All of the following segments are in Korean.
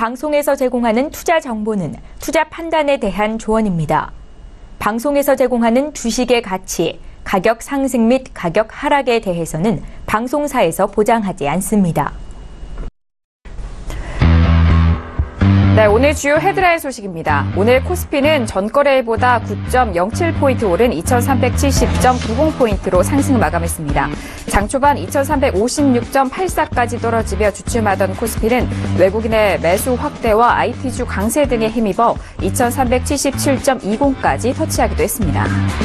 방송에서 제공하는 투자 정보는 투자 판단에 대한 조언입니다. 방송에서 제공하는 주식의 가치, 가격 상승 및 가격 하락에 대해서는 방송사에서 보장하지 않습니다. 네, 오늘 주요 헤드라인 소식입니다. 오늘 코스피는 전거래일보다 9.07포인트 오른 2370.90포인트로 상승 마감했습니다. 장 초반 2356.84까지 떨어지며 주춤하던 코스피는 외국인의 매수 확대와 IT주 강세 등에 힘입어 2377.20까지 터치하기도 했습니다.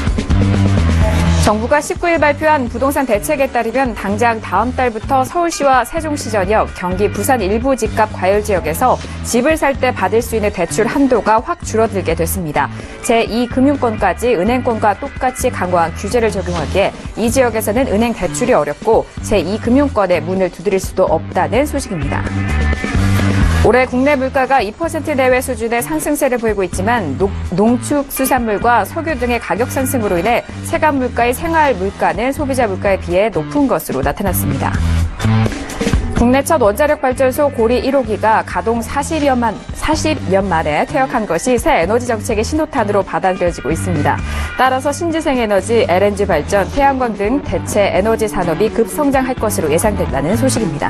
정부가 19일 발표한 부동산 대책에 따르면 당장 다음 달부터 서울시와 세종시 전역, 경기 부산 일부 집값 과열 지역에서 집을 살 때 받을 수 있는 대출 한도가 확 줄어들게 됐습니다. 제2금융권까지 은행권과 똑같이 강화한 규제를 적용하기에 이 지역에서는 은행 대출이 어렵고 제2금융권에 문을 두드릴 수도 없다는 소식입니다. 올해 국내 물가가 2% 내외 수준의 상승세를 보이고 있지만 농축수산물과 석유 등의 가격 상승으로 인해 체감 물가의 생활 물가는 소비자 물가에 비해 높은 것으로 나타났습니다. 국내 첫 원자력 발전소 고리 1호기가 가동 40년 만에 퇴역한 것이 새 에너지 정책의 신호탄으로 받아들여지고 있습니다. 따라서 신재생 에너지, LNG 발전, 태양광 등 대체 에너지 산업이 급성장할 것으로 예상된다는 소식입니다.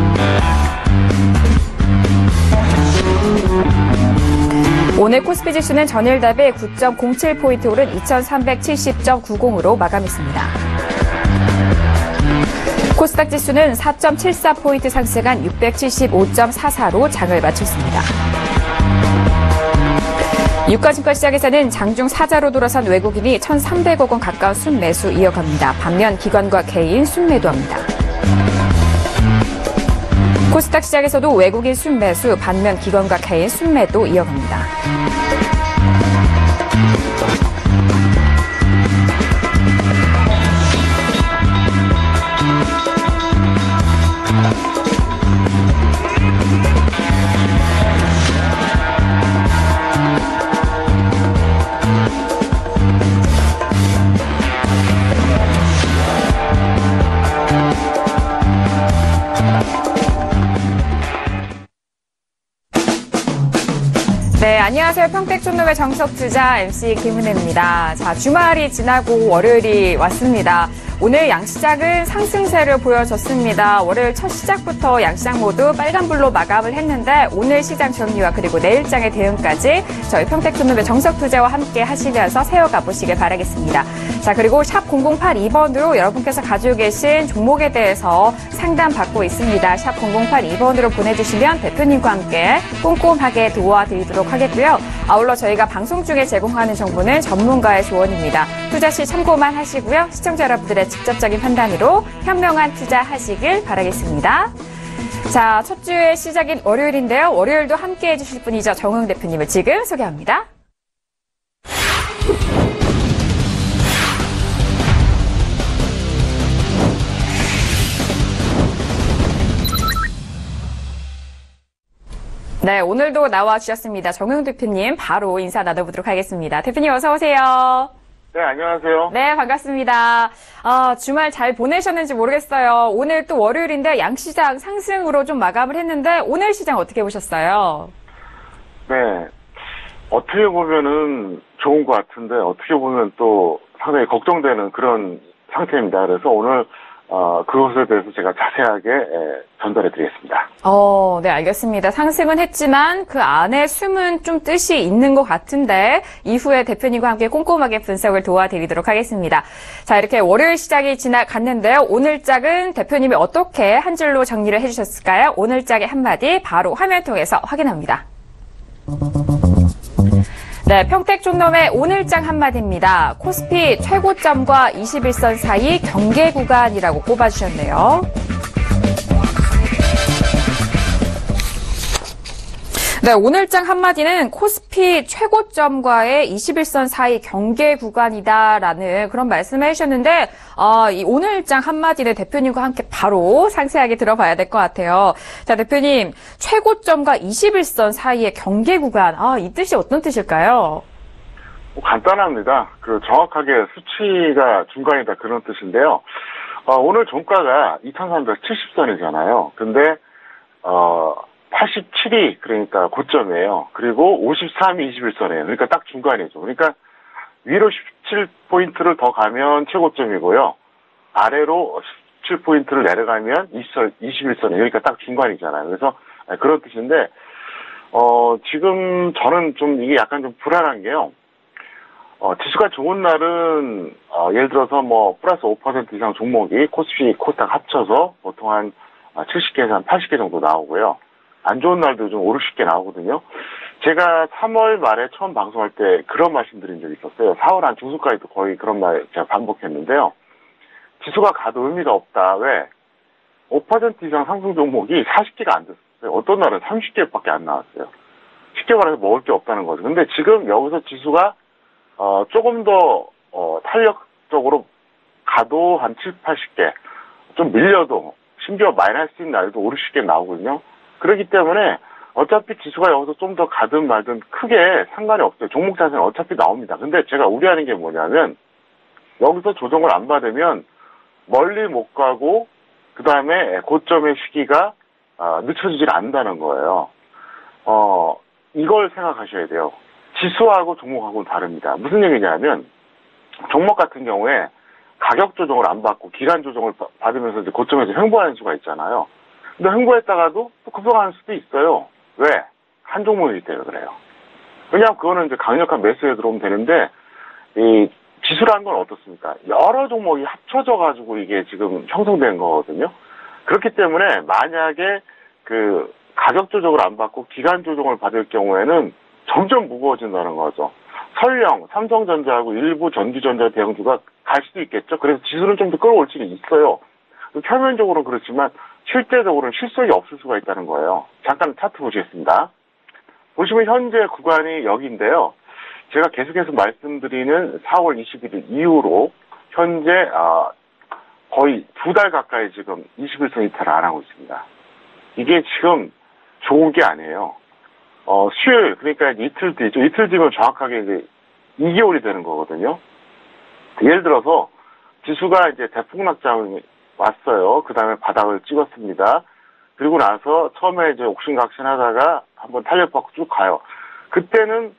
오늘 코스피 지수는 전일 대비 9.07포인트 오른 2370.90으로 마감했습니다. 코스닥 지수는 4.74포인트 상승한 675.44로 장을 마쳤습니다. 유가증권 시장에서는 장중 사자로 돌아선 외국인이 1,300억 원 가까운 순매수 이어갑니다. 반면 기관과 개인 순매도합니다. 코스닥 시장에서도 외국인 순매수, 반면 기관과 개인 순매도 이어갑니다. 네, 안녕하세요. 평택촌놈의 정석투자 MC 김은혜입니다. 자, 주말이 지나고 월요일이 왔습니다. 오늘 양시장은 상승세를 보여줬습니다. 월요일 첫 시작부터 양시장 모두 빨간불로 마감을 했는데 오늘 시장 정리와 그리고 내일장의 대응까지 저희 평택촌놈의 정석투자와 함께 하시면서 세워가 보시길 바라겠습니다. 자, 그리고 샵 0082번으로 여러분께서 가지고 계신 종목에 대해서 상담받고 있습니다. 샵 0082번으로 보내주시면 대표님과 함께 꼼꼼하게 도와드리도록 하겠고요. 아울러 저희가 방송 중에 제공하는 정보는 전문가의 조언입니다. 투자 시 참고만 하시고요. 시청자 여러분들의 직접적인 판단으로 현명한 투자하시길 바라겠습니다. 자, 첫 주의 시작인 월요일인데요. 월요일도 함께해 주실 분이죠. 정응 대표님을 지금 소개합니다. 네, 오늘도 나와주셨습니다. 정응 대표님 바로 인사 나눠보도록 하겠습니다. 대표님 어서 오세요. 네, 안녕하세요. 네, 반갑습니다. 주말 잘 보내셨는지 모르겠어요. 오늘 또 월요일인데 양시장 상승으로 좀 마감을 했는데 오늘 시장 어떻게 보셨어요? 네, 어떻게 보면은 좋은 것 같은데 어떻게 보면 또 상당히 걱정되는 그런 상태입니다. 그래서 오늘 그것에 대해서 제가 자세하게 전달해 드리겠습니다. 네, 알겠습니다. 상승은 했지만 그 안에 숨은 좀 뜻이 있는 것 같은데 이후에 대표님과 함께 꼼꼼하게 분석을 도와드리도록 하겠습니다. 자, 이렇게 월요일 시장이 지나갔는데요. 오늘장은 대표님이 어떻게 한 줄로 정리를 해주셨을까요? 오늘장의 한마디 바로 화면 통해서 확인합니다. 네, 평택촌놈의 오늘장 한마디입니다. 코스피 최고점과 21선 사이 경계 구간이라고 꼽아주셨네요. 네, 오늘장 한마디는 코스피 최고점과의 21선 사이 경계 구간이다라는 그런 말씀을 해주셨는데 이 오늘장 한마디는 대표님과 함께 바로 상세하게 들어봐야 될 것 같아요. 자, 대표님, 최고점과 21선 사이의 경계 구간, 이 뜻이 어떤 뜻일까요? 간단합니다. 정확하게 수치가 중간이다 그런 뜻인데요. 오늘 종가가 2370선이잖아요. 근데 87이 그러니까 고점이에요. 그리고 53이 21선이에요. 그러니까 딱 중간이죠. 그러니까 위로 17포인트를 더 가면 최고점이고요. 아래로 17포인트를 내려가면 21선이에요. 그러니까 딱 중간이잖아요. 그래서 그런 뜻인데 지금 저는 좀 이게 약간 좀 불안한 게요. 지수가 좋은 날은 예를 들어서 뭐 플러스 5% 이상 종목이 코스피, 코스닥 합쳐서 보통 한 70개에서 한 80개 정도 나오고요. 안 좋은 날도 좀 5, 60개 나오거든요. 제가 3월 말에 처음 방송할 때 그런 말씀 드린 적이 있었어요. 4월 한 중순까지도 거의 그런 말 제가 반복했는데요. 지수가 가도 의미가 없다. 왜? 5% 이상 상승 종목이 40개가 안 됐어요. 어떤 날은 30개밖에 안 나왔어요. 쉽게 말해서 먹을 게 없다는 거죠. 근데 지금 여기서 지수가 조금 더 탄력적으로 가도 한 7, 80개, 좀 밀려도 심지어 마이너스인 날도 5, 60개 나오거든요. 그렇기 때문에 어차피 지수가 여기서 좀 더 가든 말든 크게 상관이 없어요. 종목 자세는 어차피 나옵니다. 근데 제가 우려하는 게 뭐냐면 여기서 조정을 안 받으면 멀리 못 가고 그 다음에 고점의 시기가 늦춰지질 않는다는 거예요. 이걸 생각하셔야 돼요. 지수하고 종목하고는 다릅니다. 무슨 얘기냐면 종목 같은 경우에 가격 조정을 안 받고 기간 조정을 받으면서 이제 고점에서 횡보하는 수가 있잖아요. 근데 횡보했다가도 또 급속하는 수도 있어요. 왜? 한 종목이기 때문에 그래요. 왜냐하면 그거는 이제 강력한 매수에 들어오면 되는데 이 지수라는 건 어떻습니까? 여러 종목이 합쳐져 가지고 이게 지금 형성된 거거든요. 그렇기 때문에 만약에 그 가격 조정을 안 받고 기간 조정을 받을 경우에는 점점 무거워진다는 거죠. 설령 삼성전자하고 일부 전기전자 대형주가 갈 수도 있겠죠. 그래서 지수는 좀 더 끌어올 수는 있어요. 표면적으로는 그렇지만 실제적으로는 실속이 없을 수가 있다는 거예요. 잠깐 차트 보시겠습니다. 보시면 현재 구간이 여기인데요. 제가 계속해서 말씀드리는 4월 21일 이후로 현재 거의 2달 가까이 지금 21선 이탈을 안 하고 있습니다. 이게 지금 좋은 게 아니에요. 수요일, 그러니까 이틀 뒤죠. 이틀 뒤면 정확하게 이제 2개월이 되는 거거든요. 예를 들어서 지수가 이제 대폭락장이 왔어요. 그 다음에 바닥을 찍었습니다. 그리고 나서 처음에 이제 옥신각신 하다가 한번 탄력받고 쭉 가요. 그때는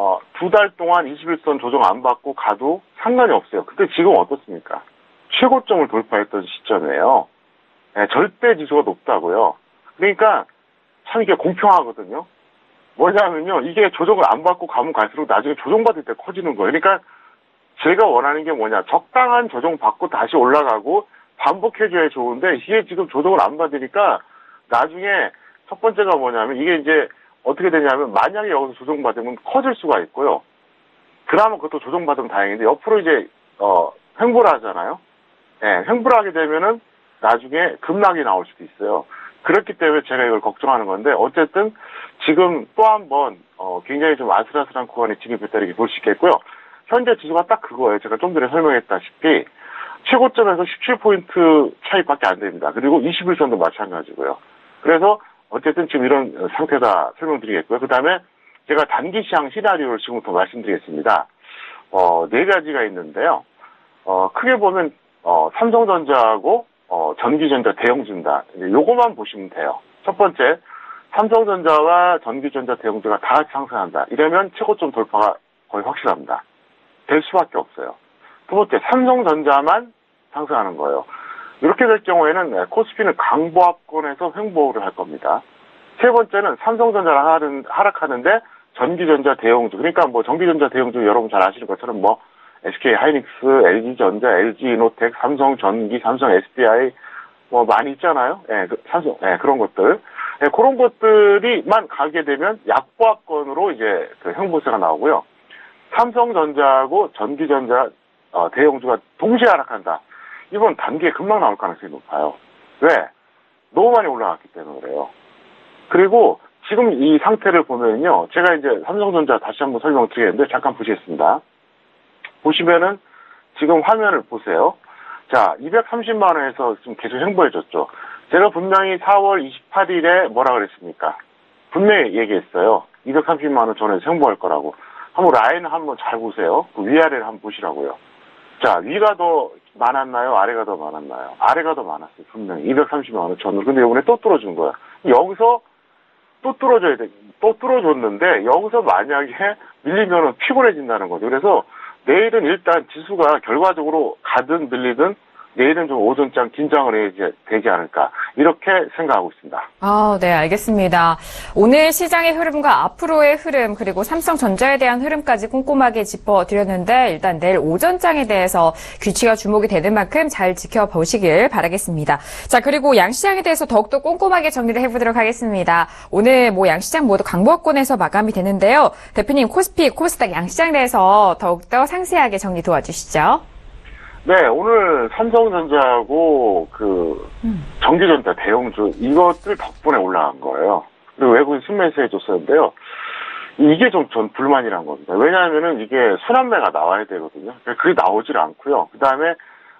2달 동안 21선 조정 안 받고 가도 상관이 없어요. 근데 지금 어떻습니까? 최고점을 돌파했던 시점이에요. 네, 절대 지수가 높다고요. 그러니까 참 이게 공평하거든요. 뭐냐면요, 이게 조정을 안 받고 가면 갈수록 나중에 조정받을 때 커지는 거예요. 그러니까 제가 원하는 게 뭐냐, 적당한 조정 받고 다시 올라가고 반복해줘야 좋은데 이게 지금 조정을 안 받으니까 나중에 첫 번째가 뭐냐면 이게 이제 어떻게 되냐면 만약에 여기서 조정받으면 커질 수가 있고요. 그나마 그것도 조정받으면 다행인데 옆으로 이제 횡보를 하잖아요. 네, 횡보를 하게 되면은 나중에 급락이 나올 수도 있어요. 그렇기 때문에 제가 이걸 걱정하는 건데 어쨌든 지금 또 한 번 굉장히 좀 아슬아슬한 구간에 진입했다 이렇게 볼 수 있겠고요. 현재 지수가 딱 그거예요. 제가 좀 전에 설명했다시피 최고점에서 17포인트 차이밖에 안 됩니다. 그리고 21선도 마찬가지고요. 그래서 어쨌든 지금 이런 상태다 설명드리겠고요. 그 다음에 제가 단기 시장 시나리오를 지금부터 말씀드리겠습니다. 4가지가 있는데요. 크게 보면 삼성전자하고 전기전자 대형주다. 요거만 보시면 돼요. 첫 번째, 삼성전자와 전기전자 대형주가 다 같이 상승한다. 이러면 최고점 돌파가 거의 확실합니다. 될 수밖에 없어요. 두 번째, 삼성전자만 상승하는 거예요. 이렇게 될 경우에는 코스피는 강보합권에서 횡보를 할 겁니다. 세 번째는 삼성전자가 하락하는데 전기전자 대형주, 그러니까 뭐 전기전자 대형주 여러분 잘 아시는 것처럼 뭐 SK 하이닉스, LG전자, LG이노텍, 삼성전기, 삼성 SDI 뭐 많이 있잖아요. 예, 삼성, 예, 그런 것들. 예, 그런 것들이만 가게 되면 약보합권으로 이제 그 횡보세가 나오고요. 삼성전자하고 전기전자 대형주가 동시에 하락한다. 이번 단기에 금방 나올 가능성이 높아요. 왜? 너무 많이 올라갔기 때문에 그래요. 그리고 지금 이 상태를 보면요. 제가 이제 삼성전자 다시 한번 설명드리겠는데 잠깐 보시겠습니다. 보시면은 지금 화면을 보세요. 자, 230만 원에서 지금 계속 횡보해줬죠. 제가 분명히 4월 28일에 뭐라 그랬습니까? 분명히 얘기했어요. 230만 원 전에서 횡보할 거라고. 한번 라인을 한번 잘 보세요. 그 위아래를 한번 보시라고요. 자, 위가 더 많았나요? 아래가 더 많았나요? 아래가 더 많았어요. 분명히. 230만 원 전으로. 근데 이번에 또 뚫어준 거야. 여기서 또 뚫어줬는데 여기서 만약에 밀리면은 피곤해진다는 거죠. 그래서 내일은 일단 지수가 결과적으로 가든 밀리든 내일은 좀 오전장 긴장을 해야 되지 않을까 이렇게 생각하고 있습니다. 네, 알겠습니다. 오늘 시장의 흐름과 앞으로의 흐름 그리고 삼성전자에 대한 흐름까지 꼼꼼하게 짚어드렸는데 일단 내일 오전장에 대해서 귀치가 주목이 되는 만큼 잘 지켜보시길 바라겠습니다. 자, 그리고 양시장에 대해서 더욱더 꼼꼼하게 정리를 해보도록 하겠습니다. 오늘 양시장 모두 강보권에서 마감이 되는데요. 대표님 코스피, 코스닥 양시장에 대해서 더욱더 상세하게 정리 도와주시죠. 네, 오늘 삼성전자하고 전기전자 대형주 이것들 덕분에 올라간 거예요. 그리고 외국인 순매수해 줬었는데요. 이게 전 불만이란 겁니다. 왜냐하면은 이게 순환매가 나와야 되거든요. 그게 나오질 않고요. 그 다음에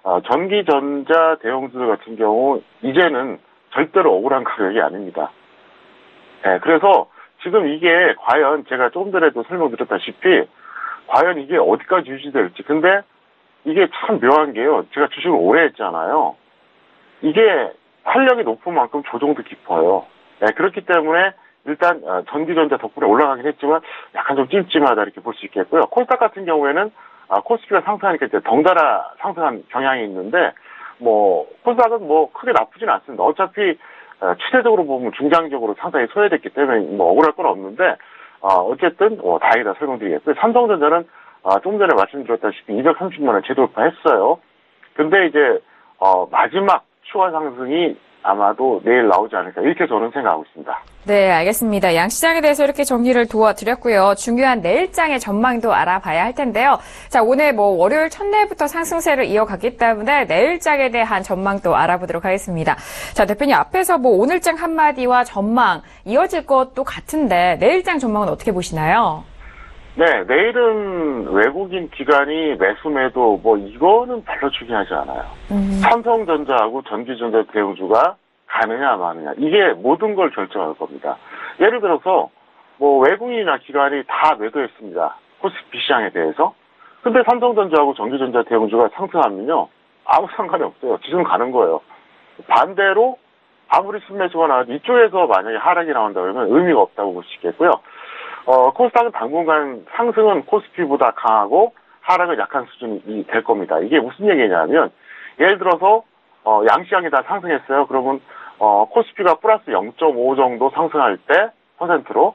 전기전자 대형주들 같은 경우 이제는 절대로 억울한 가격이 아닙니다. 네, 그래서 지금 이게 과연 제가 조금 전에도 설명드렸다시피 과연 이게 어디까지 유지될지. 근데 이게 참 묘한 게요. 제가 주식을 오래 했잖아요. 이게 활력이 높은 만큼 조정도 깊어요. 네, 그렇기 때문에 일단 전기전자 덕분에 올라가긴 했지만 약간 좀 찜찜하다 이렇게 볼 수 있겠고요. 코스닥 같은 경우에는 코스피가 상승하니까 이제 덩달아 상승한 경향이 있는데 코스닥은 크게 나쁘진 않습니다. 어차피 추세적으로 보면 중장기적으로 상당히 소외됐기 때문에 억울할 건 없는데 어쨌든 다행이다 설명드리겠고요. 삼성전자는 좀 전에 말씀드렸다시피 230만 원 재돌파했어요. 근데 이제 마지막 추가 상승이 아마도 내일 나오지 않을까 이렇게 저는 생각하고 있습니다. 네, 알겠습니다. 양시장에 대해서 이렇게 정리를 도와드렸고요. 중요한 내일장의 전망도 알아봐야 할 텐데요. 자, 오늘 월요일 첫날부터 상승세를 이어갔기 때문에 내일장에 대한 전망도 알아보도록 하겠습니다. 자, 대표님 앞에서 오늘장 한마디와 전망 이어질 것도 같은데 내일장 전망은 어떻게 보시나요? 네, 내일은 외국인 기관이 매수매도 이거는 별로 중요하지 않아요. 삼성전자하고 전기전자 대형주가 가느냐 마느냐 이게 모든 걸 결정할 겁니다. 예를 들어서 외국인이나 기관이 다 매도했습니다. 코스피 시장에 대해서. 근데 삼성전자하고 전기전자 대형주가 상승하면요 아무 상관이 없어요. 지금 가는 거예요. 반대로 아무리 순매수가 나와도 이쪽에서 만약에 하락이 나온다 그러면 의미가 없다고 볼 수 있겠고요. 코스닥은 당분간 상승은 코스피보다 강하고 하락은 약한 수준이 될 겁니다. 이게 무슨 얘기냐면 예를 들어서 양시장이 다 상승했어요. 그러면 코스피가 플러스 0.5 정도 상승할 때 퍼센트로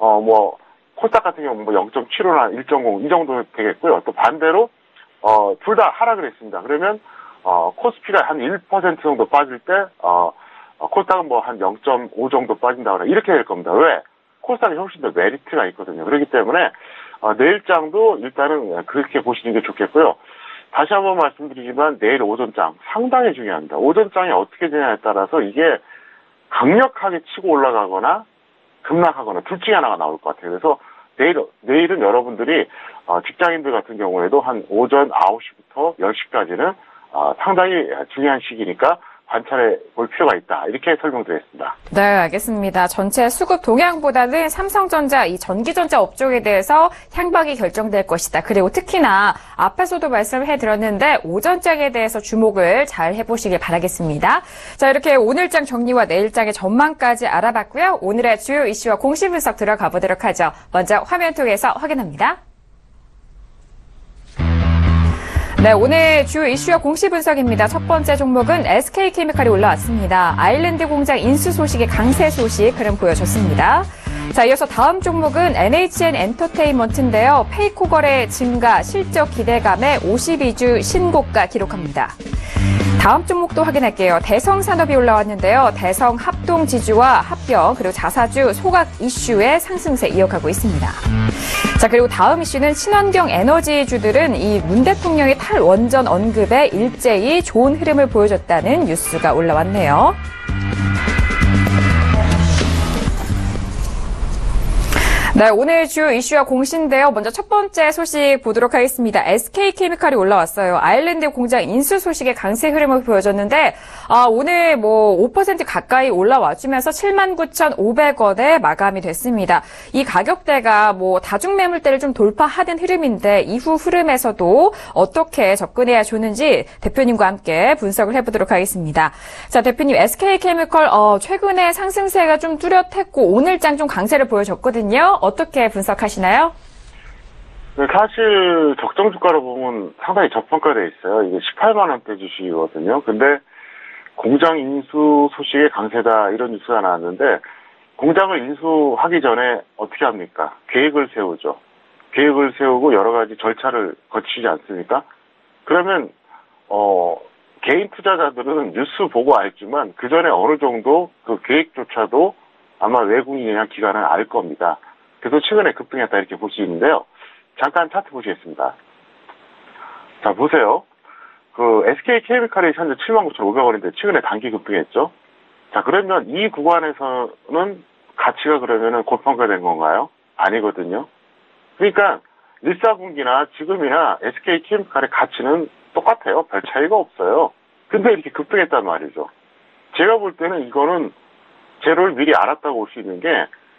코스닥 같은 경우 0.75나 1.0 이 정도 되겠고요. 또 반대로 둘 다 하락을 했습니다. 그러면 코스피가 한 1% 정도 빠질 때 코스닥은 한 0.5 정도 빠진다 그래 이렇게 될 겁니다. 왜? 코스닥이 훨씬 더 메리트가 있거든요. 그렇기 때문에 내일장도 일단은 그렇게 보시는 게 좋겠고요. 다시 한번 말씀드리지만 내일 오전장 상당히 중요합니다. 오전장이 어떻게 되냐에 따라서 이게 강력하게 치고 올라가거나 급락하거나 둘 중에 하나가 나올 것 같아요. 그래서 내일은 여러분들이 직장인들 같은 경우에도 한 오전 9시부터 10시까지는 상당히 중요한 시기니까 관찰해 볼 필요가 있다. 이렇게 설명드렸습니다. 네, 알겠습니다. 전체 수급 동향보다는 삼성전자, 이 전기전자 업종에 대해서 향방이 결정될 것이다. 그리고 특히나 앞에서도 말씀을 해드렸는데 오전장에 대해서 주목을 잘 해보시길 바라겠습니다. 자, 이렇게 오늘장 정리와 내일장의 전망까지 알아봤고요. 오늘의 주요 이슈와 공시 분석 들어가 보도록 하죠. 먼저 화면 통해서 확인합니다. 네, 오늘 주요 이슈와 공시 분석입니다. 첫 번째 종목은 SK케미칼이 올라왔습니다. 아일랜드 공장 인수 소식의 강세 소식 흐름 보여줬습니다. 자, 이어서 다음 종목은 NHN 엔터테인먼트인데요. 페이코 거래 증가, 실적 기대감에 52주 신고가 기록합니다. 다음 종목도 확인할게요. 대성산업이 올라왔는데요. 대성 합동지주와 합병 그리고 자사주 소각 이슈의 상승세 이어가고 있습니다. 자, 그리고 다음 이슈는 친환경 에너지주들은 이 문 대통령의 탈원전 언급에 일제히 좋은 흐름을 보여줬다는 뉴스가 올라왔네요. 네, 오늘 주요 이슈와 공시인데요. 먼저 첫 번째 소식 보도록 하겠습니다. SK케미칼이 올라왔어요. 아일랜드 공장 인수 소식의 강세 흐름을 보여줬는데 오늘 5% 가까이 올라와주면서 79,500원에 마감이 됐습니다. 이 가격대가 다중 매물대를 좀 돌파하는 흐름인데 이후 흐름에서도 어떻게 접근해야 좋는지 대표님과 함께 분석을 해보도록 하겠습니다. 자, 대표님, SK케미칼 최근에 상승세가 좀 뚜렷했고 오늘장 좀 강세를 보여줬거든요. 어떻게 분석하시나요? 네, 사실 적정 주가로 보면 상당히 저평가되어 있어요. 이게 18만 원대 주식이거든요. 근데 공장 인수 소식의 강세다 이런 뉴스가 나왔는데 공장을 인수하기 전에 어떻게 합니까? 계획을 세우죠. 계획을 세우고 여러 가지 절차를 거치지 않습니까? 그러면 개인 투자자들은 뉴스 보고 알지만 그 전에 어느 정도 그 계획조차도 아마 외국인이나 기관은 알 겁니다. 그래서 최근에 급등했다 이렇게 볼 수 있는데요. 잠깐 차트 보시겠습니다. 자, 보세요. 그 SK케미칼이 현재 79,500원인데 최근에 단기 급등했죠. 자, 그러면 이 구간에서는 가치가 그러면은 고평가된 건가요? 아니거든요. 그러니까 1사분기나 지금이나 SK케미칼의 가치는 똑같아요. 별 차이가 없어요. 근데 이렇게 급등했단 말이죠. 제가 볼 때는 이거는 재료를 미리 알았다고 볼 수 있는 게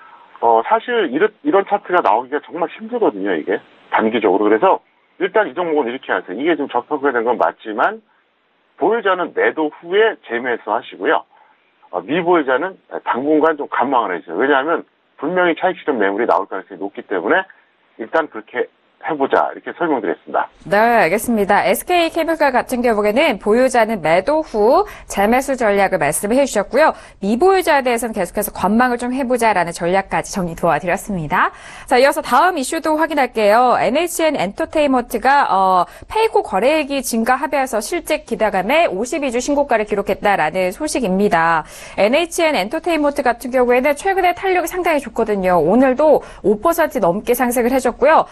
사실 이런 차트가 나오기가 정말 힘들거든요, 이게. 단기적으로. 그래서 일단 이 종목은 이렇게 하세요. 이게 좀 저평가된 건 맞지만 보유자는 매도 후에 재매수 하시고요. 미보유자는 당분간 좀 관망을 해주세요. 왜냐하면 분명히 차익 실현 매물이 나올 가능성이 높기 때문에 일단 그렇게 해보자 이렇게 설명드렸습니다. 네, 알겠습니다. SK케미칼 같은 경우에는 보유자는 매도 후 재매수 전략을 말씀을 해주셨고요. 미보유자에 대해서는 계속해서 관망을 좀 해보자라는 전략까지 정리 도와드렸습니다. 자, 이어서 다음 이슈도 확인할게요. NHN 엔터테인먼트가 페이코 거래액이 증가하면서 실적 기대감에 52주 신고가를 기록했다라는 소식입니다. NHN 엔터테인먼트 같은 경우에는 최근에 탄력이 상당히 좋거든요. 오늘도 5% 넘게 상승을 해줬고요.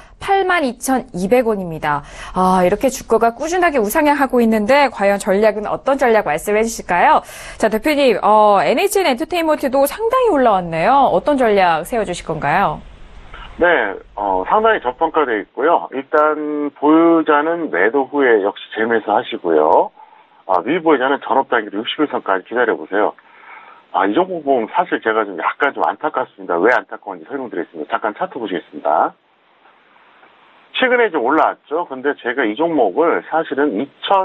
82,200원입니다. 이렇게 주가가 꾸준하게 우상향하고 있는데 과연 전략은 어떤 전략 말씀해 주실까요? 자, 대표님, NHN 엔터테인먼트도 상당히 올라왔네요. 어떤 전략 세워주실 건가요? 네, 상당히 저평가되어 있고요. 일단 보유자는 매도 후에 역시 재매수 하시고요. 미보유자는 전업단기로 60일선까지 기다려보세요. 이 종목 보면 사실 제가 좀 약간 좀 안타깝습니다. 왜 안타까운지 설명드리겠습니다. 잠깐 차트 보시겠습니다. 최근에 좀 올라왔죠. 근데 제가 이 종목을 사실은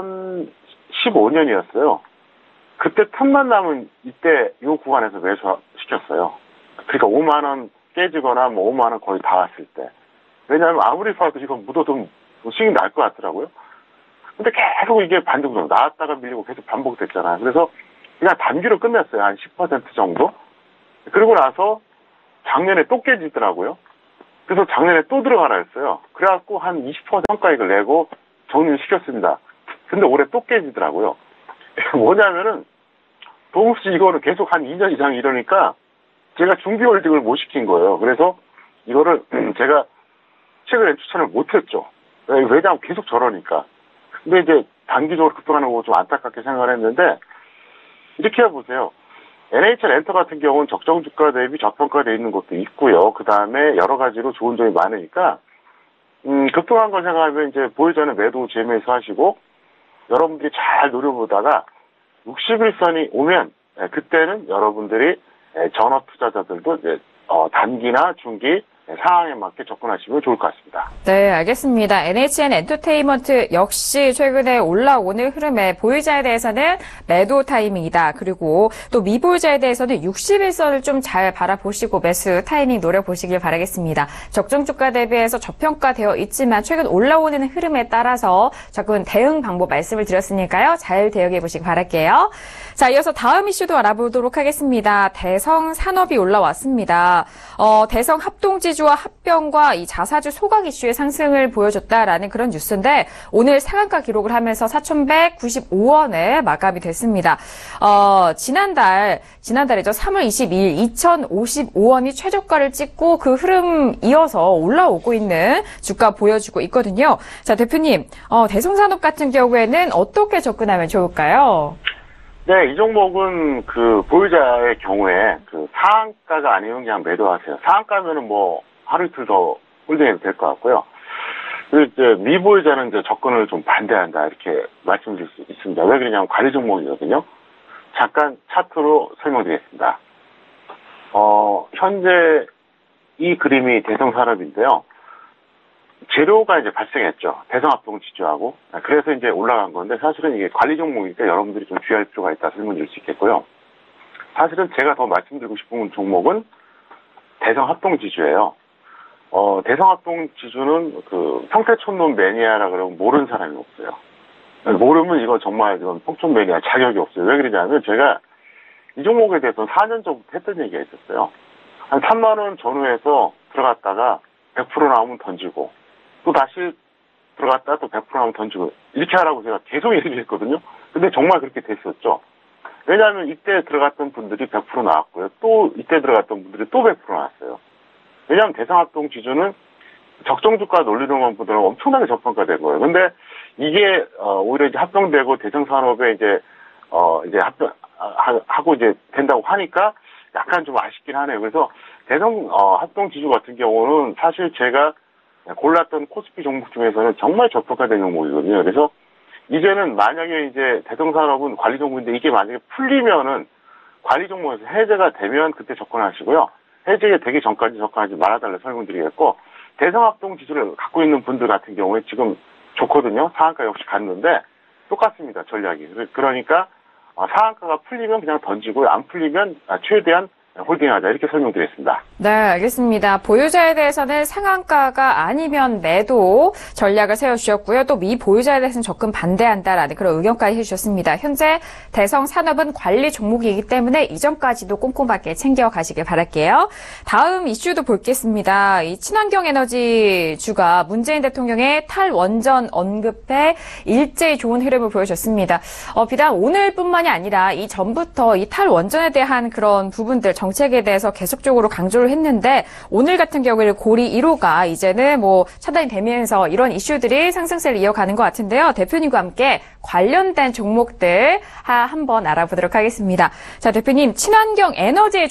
2015년이었어요. 그때 틈만 남은 이때 이 구간에서 매수시켰어요. 그러니까 5만 원 깨지거나 5만 원 거의 다 왔을 때. 왜냐하면 아무리 봐도 이건 묻어도 수익이 날 것 같더라고요. 근데 계속 이게 반등으로 나왔다가 밀리고 계속 반복됐잖아요. 그래서 그냥 단기로 끝냈어요. 한 10% 정도. 그리고 나서 작년에 또 깨지더라고요. 그래서 작년에 또 들어가라 했어요. 그래갖고 한 20% 성과익을 내고 정리를 시켰습니다. 근데 올해 또 깨지더라고요. 뭐냐면은, 동시 이거는 계속 한 2년 이상 이러니까 제가 중기 홀딩을 못 시킨 거예요. 그래서 이거를 제가 최근에 추천을 못 했죠. 왜냐하면 계속 저러니까. 근데 이제 단기적으로 급등하는 거 좀 안타깝게 생각을 했는데, 이렇게 해보세요. NHN 엔터 같은 경우는 적정 주가 대비 저평가되어 있는 것도 있고요. 그 다음에 여러 가지로 좋은 점이 많으니까, 급등한 걸 생각하면 이제 보유자는 매도 재매수 하시고, 여러분들이 잘 노려보다가 60일선이 오면, 그때는 여러분들이 전업 투자자들도 이제 단기나 중기 상황에 맞게 접근하시면 좋을 것 같습니다. 네, 알겠습니다. NHN 엔터테인먼트 역시 최근에 올라오는 흐름에 보유자에 대해서는 매도 타이밍이다. 그리고 또 미보유자에 대해서는 60일선을 좀 잘 바라보시고 매수 타이밍 노려보시길 바라겠습니다. 적정 주가 대비해서 저평가되어 있지만 최근 올라오는 흐름에 따라서 접근 대응 방법 말씀을 드렸으니까요. 잘 대응해 보시기 바랄게요. 자, 이어서 다음 이슈도 알아보도록 하겠습니다. 대성 산업이 올라왔습니다. 대성 합동지주와 합병과 이 자사주 소각 이슈의 상승을 보여줬다라는 그런 뉴스인데 오늘 상한가 기록을 하면서 4,195원에 마감이 됐습니다. 지난달이죠. 3월 22일 2,055원이 최저가를 찍고 그 흐름 이어서 올라오고 있는 주가 보여주고 있거든요. 자, 대표님, 대성산업 같은 경우에는 어떻게 접근하면 좋을까요? 네, 이 종목은 그 보유자의 경우에 그 상한가가 아니면 그냥 매도하세요. 상한가면은 하루 이틀 더 홀딩해도 될 것 같고요. 그리고 이제 미보유자는 이제 접근을 좀 반대한다 이렇게 말씀드릴 수 있습니다. 왜 그러냐면 관리 종목이거든요. 잠깐 차트로 설명드리겠습니다. 현재 이 그림이 대성산업인데요. 재료가 이제 발생했죠. 대성합동 지주하고. 그래서 이제 올라간 건데 사실은 이게 관리 종목이니까 여러분들이 좀 주의할 필요가 있다 설명드릴 수 있겠고요. 사실은 제가 더 말씀드리고 싶은 종목은 대성합동 지주예요. 대성합동 지주는 그 평택촌놈 매니아라 그러면 모르는 사람이 없어요. 모르면 이거 정말 이건 평촌 매니아 자격이 없어요. 왜 그러냐면 제가 이 종목에 대해서 4년 전부터 했던 얘기가 있었어요. 한 3만 원 전후에서 들어갔다가 100% 나오면 던지고 또 다시 들어갔다가 또 100% 나오면 던지고 이렇게 하라고 제가 계속 얘기를 했거든요. 근데 정말 그렇게 됐었죠. 왜냐하면 이때 들어갔던 분들이 100% 나왔고요. 또 이때 들어갔던 분들이 또 100% 나왔어요. 왜냐하면 대성합동 지주는 적정주가 논리로만 보더라도 엄청나게 저평가된 거예요. 근데 이게 오히려 이제 합병되고 대성산업에 이제 하고 이제 된다고 하니까 약간 좀 아쉽긴 하네요. 그래서 합동 지주 같은 경우는 사실 제가 골랐던 코스피 종목 중에서는 정말 저평가된 종목이거든요. 그래서 이제는 만약에 이제 대성산업은 관리 종목인데 이게 만약에 풀리면은 관리 종목에서 해제가 되면 그때 접근하시고요. 해제가 되기 전까지 접근하지 말아달라 설명드리겠고, 대성합동 지수를 갖고 있는 분들 같은 경우에 지금 좋거든요. 상한가 역시 갔는데 똑같습니다. 전략이. 그러니까 상한가가 풀리면 그냥 던지고 안 풀리면 최대한 홀딩하자 이렇게 설명드렸습니다. 네, 알겠습니다. 보유자에 대해서는 상한가가 아니면 매도 전략을 세워주셨고요. 또 미보유자에 대해서는 접근 반대한다라는 그런 의견까지 해주셨습니다. 현재 대성산업은 관리 종목이기 때문에 이전까지도 꼼꼼하게 챙겨가시길 바랄게요. 다음 이슈도 보겠습니다. 이 친환경 에너지주가 문재인 대통령의 탈원전 언급에 일제히 좋은 흐름을 보여줬습니다. 비단 오늘뿐만이 아니라 이 전부터 이 탈원전에 대한 그런 부분들 정책에 대해서 계속적으로 강조를 했는데 오늘 같은 경우에는 고리 1호가 이제는 차단이 되면서 이런 이슈들이 상승세를 이어가는 것 같은데요. 대표님과 함께 관련된 종목들 한번 알아보도록 하겠습니다. 자, 대표님, 친환경 에너지의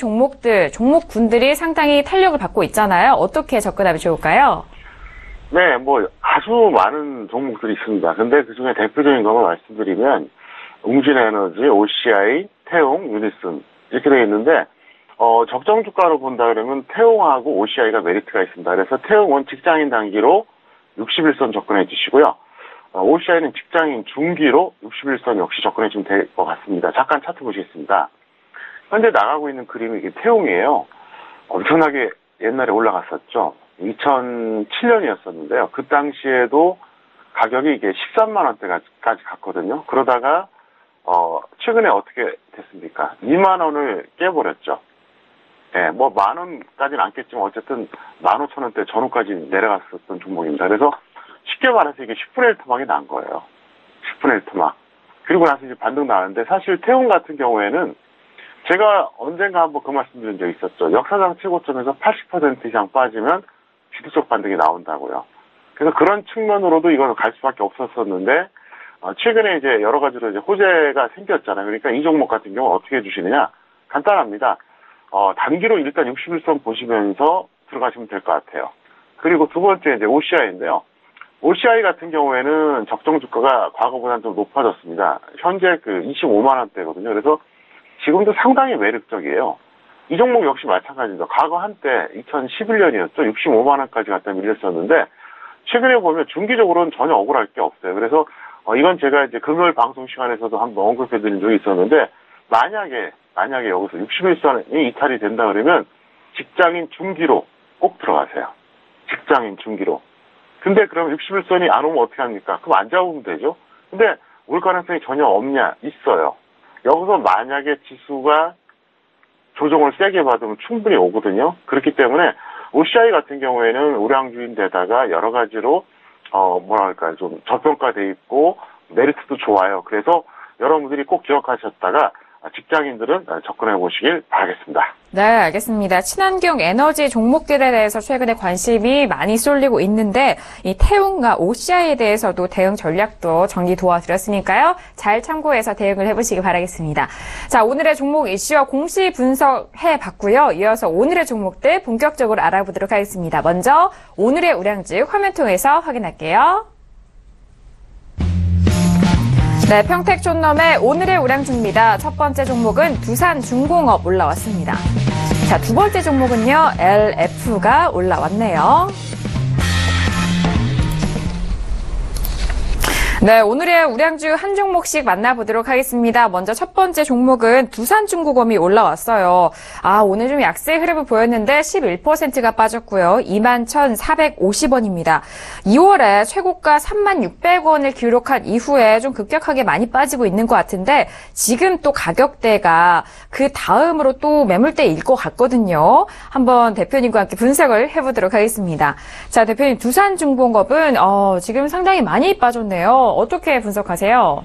종목군들이 상당히 탄력을 받고 있잖아요. 어떻게 접근하면 좋을까요? 네, 아주 많은 종목들이 있습니다. 근데 그중에 대표적인 것만 말씀드리면 웅진에너지, OCI, 태용, 유니슨 이렇게 되어 있는데 적정 주가로 본다 그러면 태용하고 OCI가 메리트가 있습니다. 그래서 태용은 직장인 단기로 61선 접근해 주시고요. OCI는 직장인 중기로 61선 역시 접근해 주면 될 것 같습니다. 잠깐 차트 보시겠습니다. 현재 나가고 있는 그림이 이게 태용이에요. 엄청나게 옛날에 올라갔었죠. 2007년이었었는데요. 그 당시에도 가격이 이게 13만 원대까지 갔거든요. 그러다가 최근에 어떻게 됐습니까? 2만 원을 깨버렸죠. 예, 10,000원까지는 않겠지만 어쨌든 15,000원대 전후까지 내려갔었던 종목입니다. 그래서 쉽게 말해서 이게 10분의 1 토막이 난 거예요. 10분의 1 토막. 그리고 나서 이제 반등 나왔는데 사실 태용 같은 경우에는 제가 언젠가 한번 그 말씀드린 적이 있었죠. 역사상 최고점에서 80% 이상 빠지면 지수적 반등이 나온다고요. 그래서 그런 측면으로도 이건 갈 수밖에 없었었는데 최근에 이제 여러 가지로 이제 호재가 생겼잖아요. 그러니까 이 종목 같은 경우 어떻게 해주시느냐? 간단합니다. 단기로 일단 61선 보시면서 들어가시면 될 것 같아요. 그리고 두 번째 이제 OCI인데요. OCI 같은 경우에는 적정 주가가 과거보다는 좀 높아졌습니다. 현재 25만 원대거든요. 그래서 지금도 상당히 매력적이에요. 이 종목 역시 마찬가지입니다. 과거 한때 2011년이었죠. 65만 원까지 갖다 밀렸었는데 최근에 보면 중기적으로는 전혀 억울할 게 없어요. 그래서 이건 제가 이제 금요일 방송 시간에서도 한번 언급해 드린 적이 있었는데 만약에 여기서 61선이 이탈이 된다 그러면 직장인 중기로 꼭 들어가세요. 직장인 중기로. 근데 그럼 61선이 안 오면 어떻게 합니까? 그럼 안 잡으면 되죠. 근데 올 가능성이 전혀 없냐? 있어요. 여기서 만약에 지수가 조정을 세게 받으면 충분히 오거든요. 그렇기 때문에 OCI 같은 경우에는 우량주인데다가 여러 가지로 좀 저평가돼 있고 메리트도 좋아요. 그래서 여러분들이 꼭 기억하셨다가 직장인들은 접근해 보시길 바라겠습니다. 네, 알겠습니다. 친환경 에너지 종목들에 대해서 최근에 관심이 많이 쏠리고 있는데 이 태움과 OCI에 대해서도 대응 전략도 정리 도와드렸으니까요. 잘 참고해서 대응을 해보시기 바라겠습니다. 자, 오늘의 종목 이슈와 공시 분석해봤고요. 이어서 오늘의 종목들 본격적으로 알아보도록 하겠습니다. 먼저 오늘의 우량주 화면 통해서 확인할게요. 네, 평택촌놈의 오늘의 우량주입니다. 첫 번째 종목은 두산중공업 올라왔습니다. 자, 두 번째 종목은요, LF가 올라왔네요. 네, 오늘의 우량주 한 종목씩 만나보도록 하겠습니다. 먼저 첫 번째 종목은 두산중공업이 올라왔어요. 오늘 좀 약세 흐름을 보였는데 11%가 빠졌고요. 21,450원입니다. 2월에 최고가 36,600원을 기록한 이후에 좀 급격하게 많이 빠지고 있는 것 같은데 지금 또 가격대가 그 다음으로 또 매물대일 것 같거든요. 한번 대표님과 함께 분석을 해보도록 하겠습니다. 자, 대표님, 두산중공업은 지금 상당히 많이 빠졌네요. 어떻게 분석하세요?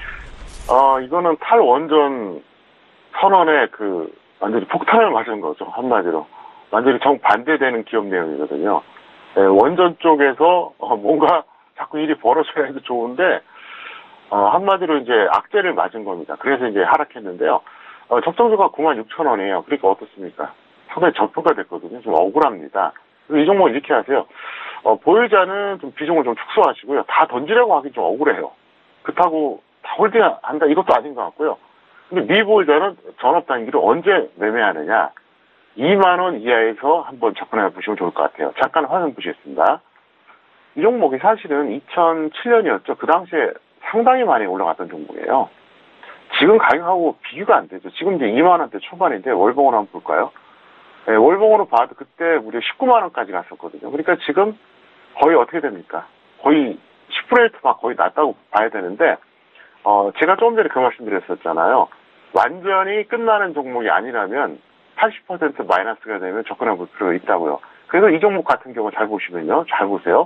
이거는 탈원전 선언에 완전히 폭탄을 맞은 거죠. 한마디로. 완전히 정반대되는 기업 내용이거든요. 네, 원전 쪽에서 뭔가 자꾸 일이 벌어져야 해도 좋은데, 한마디로 이제 악재를 맞은 겁니다. 그래서 이제 하락했는데요. 적정주가 96,000원이에요. 그러니까 어떻습니까? 상당히 저평가됐거든요. 좀 억울합니다. 이 종목 이렇게 하세요. 보유자는 좀 비중을 좀 축소하시고요. 다 던지려고 하긴 좀 억울해요. 그렇다고 다 홀딩한다 이것도 아닌 것 같고요. 근데 미보유자는 전업 단기로 언제 매매하느냐? 2만 원 이하에서 한번 접근해 보시면 좋을 것 같아요. 잠깐 화면 보시겠습니다. 이 종목이 사실은 2007년이었죠. 그 당시에 상당히 많이 올라갔던 종목이에요. 지금 가격하고 비교가 안 되죠. 지금 이제 2만 원대 초반인데 월봉으로 한번 볼까요? 네, 월봉으로 봐도 그때 무려 19만 원까지 갔었거든요. 그러니까 지금 거의 어떻게 됩니까? 거의 10%가 거의 낮다고 봐야 되는데, 제가 조금 전에 그 말씀 드렸었잖아요. 완전히 끝나는 종목이 아니라면 80% 마이너스가 되면 접근해 볼 필요가 있다고요. 그래서 이 종목 같은 경우 잘 보시면요. 잘 보세요.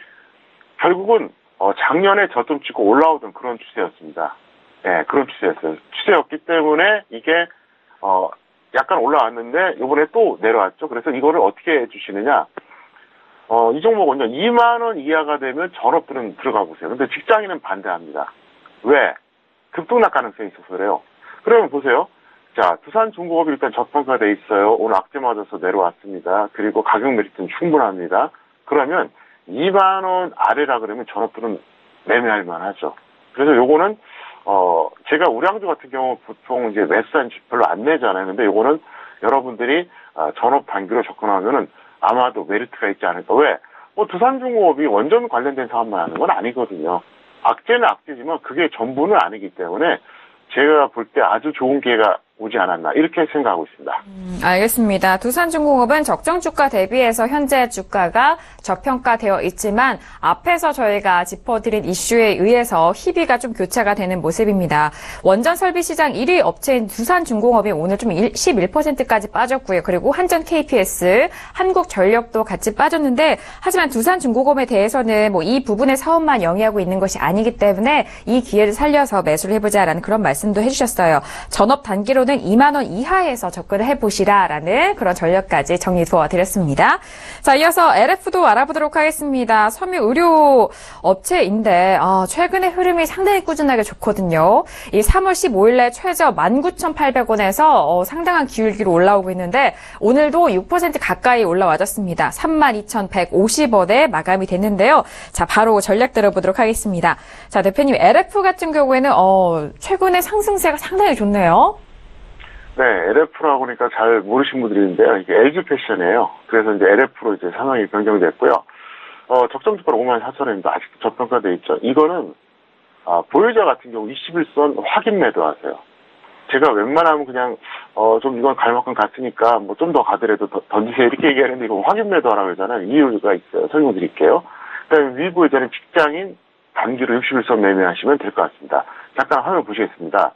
결국은, 작년에 저점 찍고 올라오던 그런 추세였습니다. 네, 그런 추세였어요. 추세였기 때문에 이게, 약간 올라왔는데, 요번에 또 내려왔죠. 그래서 이거를 어떻게 해주시느냐. 이 종목은요, 2만 원 이하가 되면 전업들은 들어가 보세요. 근데 직장인은 반대합니다. 왜? 급등락 가능성이 있어서 그래요. 그러면 보세요. 자, 두산중공업이 일단 저평가돼 있어요. 오늘 악재 맞아서 내려왔습니다. 그리고 가격 메리트는 충분합니다. 그러면 2만 원 아래라 그러면 전업들은 매매할 만하죠. 그래서 요거는 제가 우량주 같은 경우 보통 이제 매수한 별로 안 내잖아요. 근데 요거는 여러분들이 전업 단기로 접근하면은 아마도 메리트가 있지 않을까. 왜? 두산중공업이 원전 관련된 사업만 하는 건 아니거든요. 악재는 악재지만 그게 전부는 아니기 때문에 제가 볼 때 아주 좋은 기회가 오지 않았나 이렇게 생각하고 있습니다. 알겠습니다. 두산중공업은 적정 주가 대비해서 현재 주가가 저평가되어 있지만 앞에서 저희가 짚어드린 이슈에 의해서 희비가 좀 교차가 되는 모습입니다. 원전 설비 시장 1위 업체인 두산중공업이 오늘 좀 11%까지 빠졌고요. 그리고 한전 KPS, 한국전력도 같이 빠졌는데 하지만 두산중공업에 대해서는 이 부분의 사업만 영위하고 있는 것이 아니기 때문에 이 기회를 살려서 매수를 해보자라는 그런 말씀도 해주셨어요. 전업 단기로 2만 원 이하에서 접근을 해보시라라는 그런 전략까지 정리 도와드렸습니다. 자, 이어서 LF도 알아보도록 하겠습니다. 섬유 의료 업체인데 최근에 흐름이 상당히 꾸준하게 좋거든요. 이 3월 15일에 최저 19,800원에서 상당한 기울기로 올라오고 있는데 오늘도 6% 가까이 올라와졌습니다. 32,150원에 마감이 됐는데요. 자, 바로 전략 들어보도록 하겠습니다. 자, 대표님, LF 같은 경우에는 최근에 상승세가 상당히 좋네요. 네, LF라고 하니까 잘 모르신 분들이 있는데요. 이게 LG 패션이에요. 그래서 이제 LF로 이제 상황이 변경됐고요. 적정 주가는 54,000원입니다. 아직도 저평가돼 있죠. 이거는, 보유자 같은 경우 21선 확인 매도하세요. 제가 웬만하면 그냥, 좀 이건 갈 만큼 갔으니까 좀 더 가더라도 던지세요. 이렇게 얘기하는데 이거 확인 매도하라고 하잖아요. 이유가 있어요. 설명드릴게요. 그다음에 위보유자는 직장인 단기로 61선 매매하시면 될 것 같습니다. 잠깐 화면 보시겠습니다.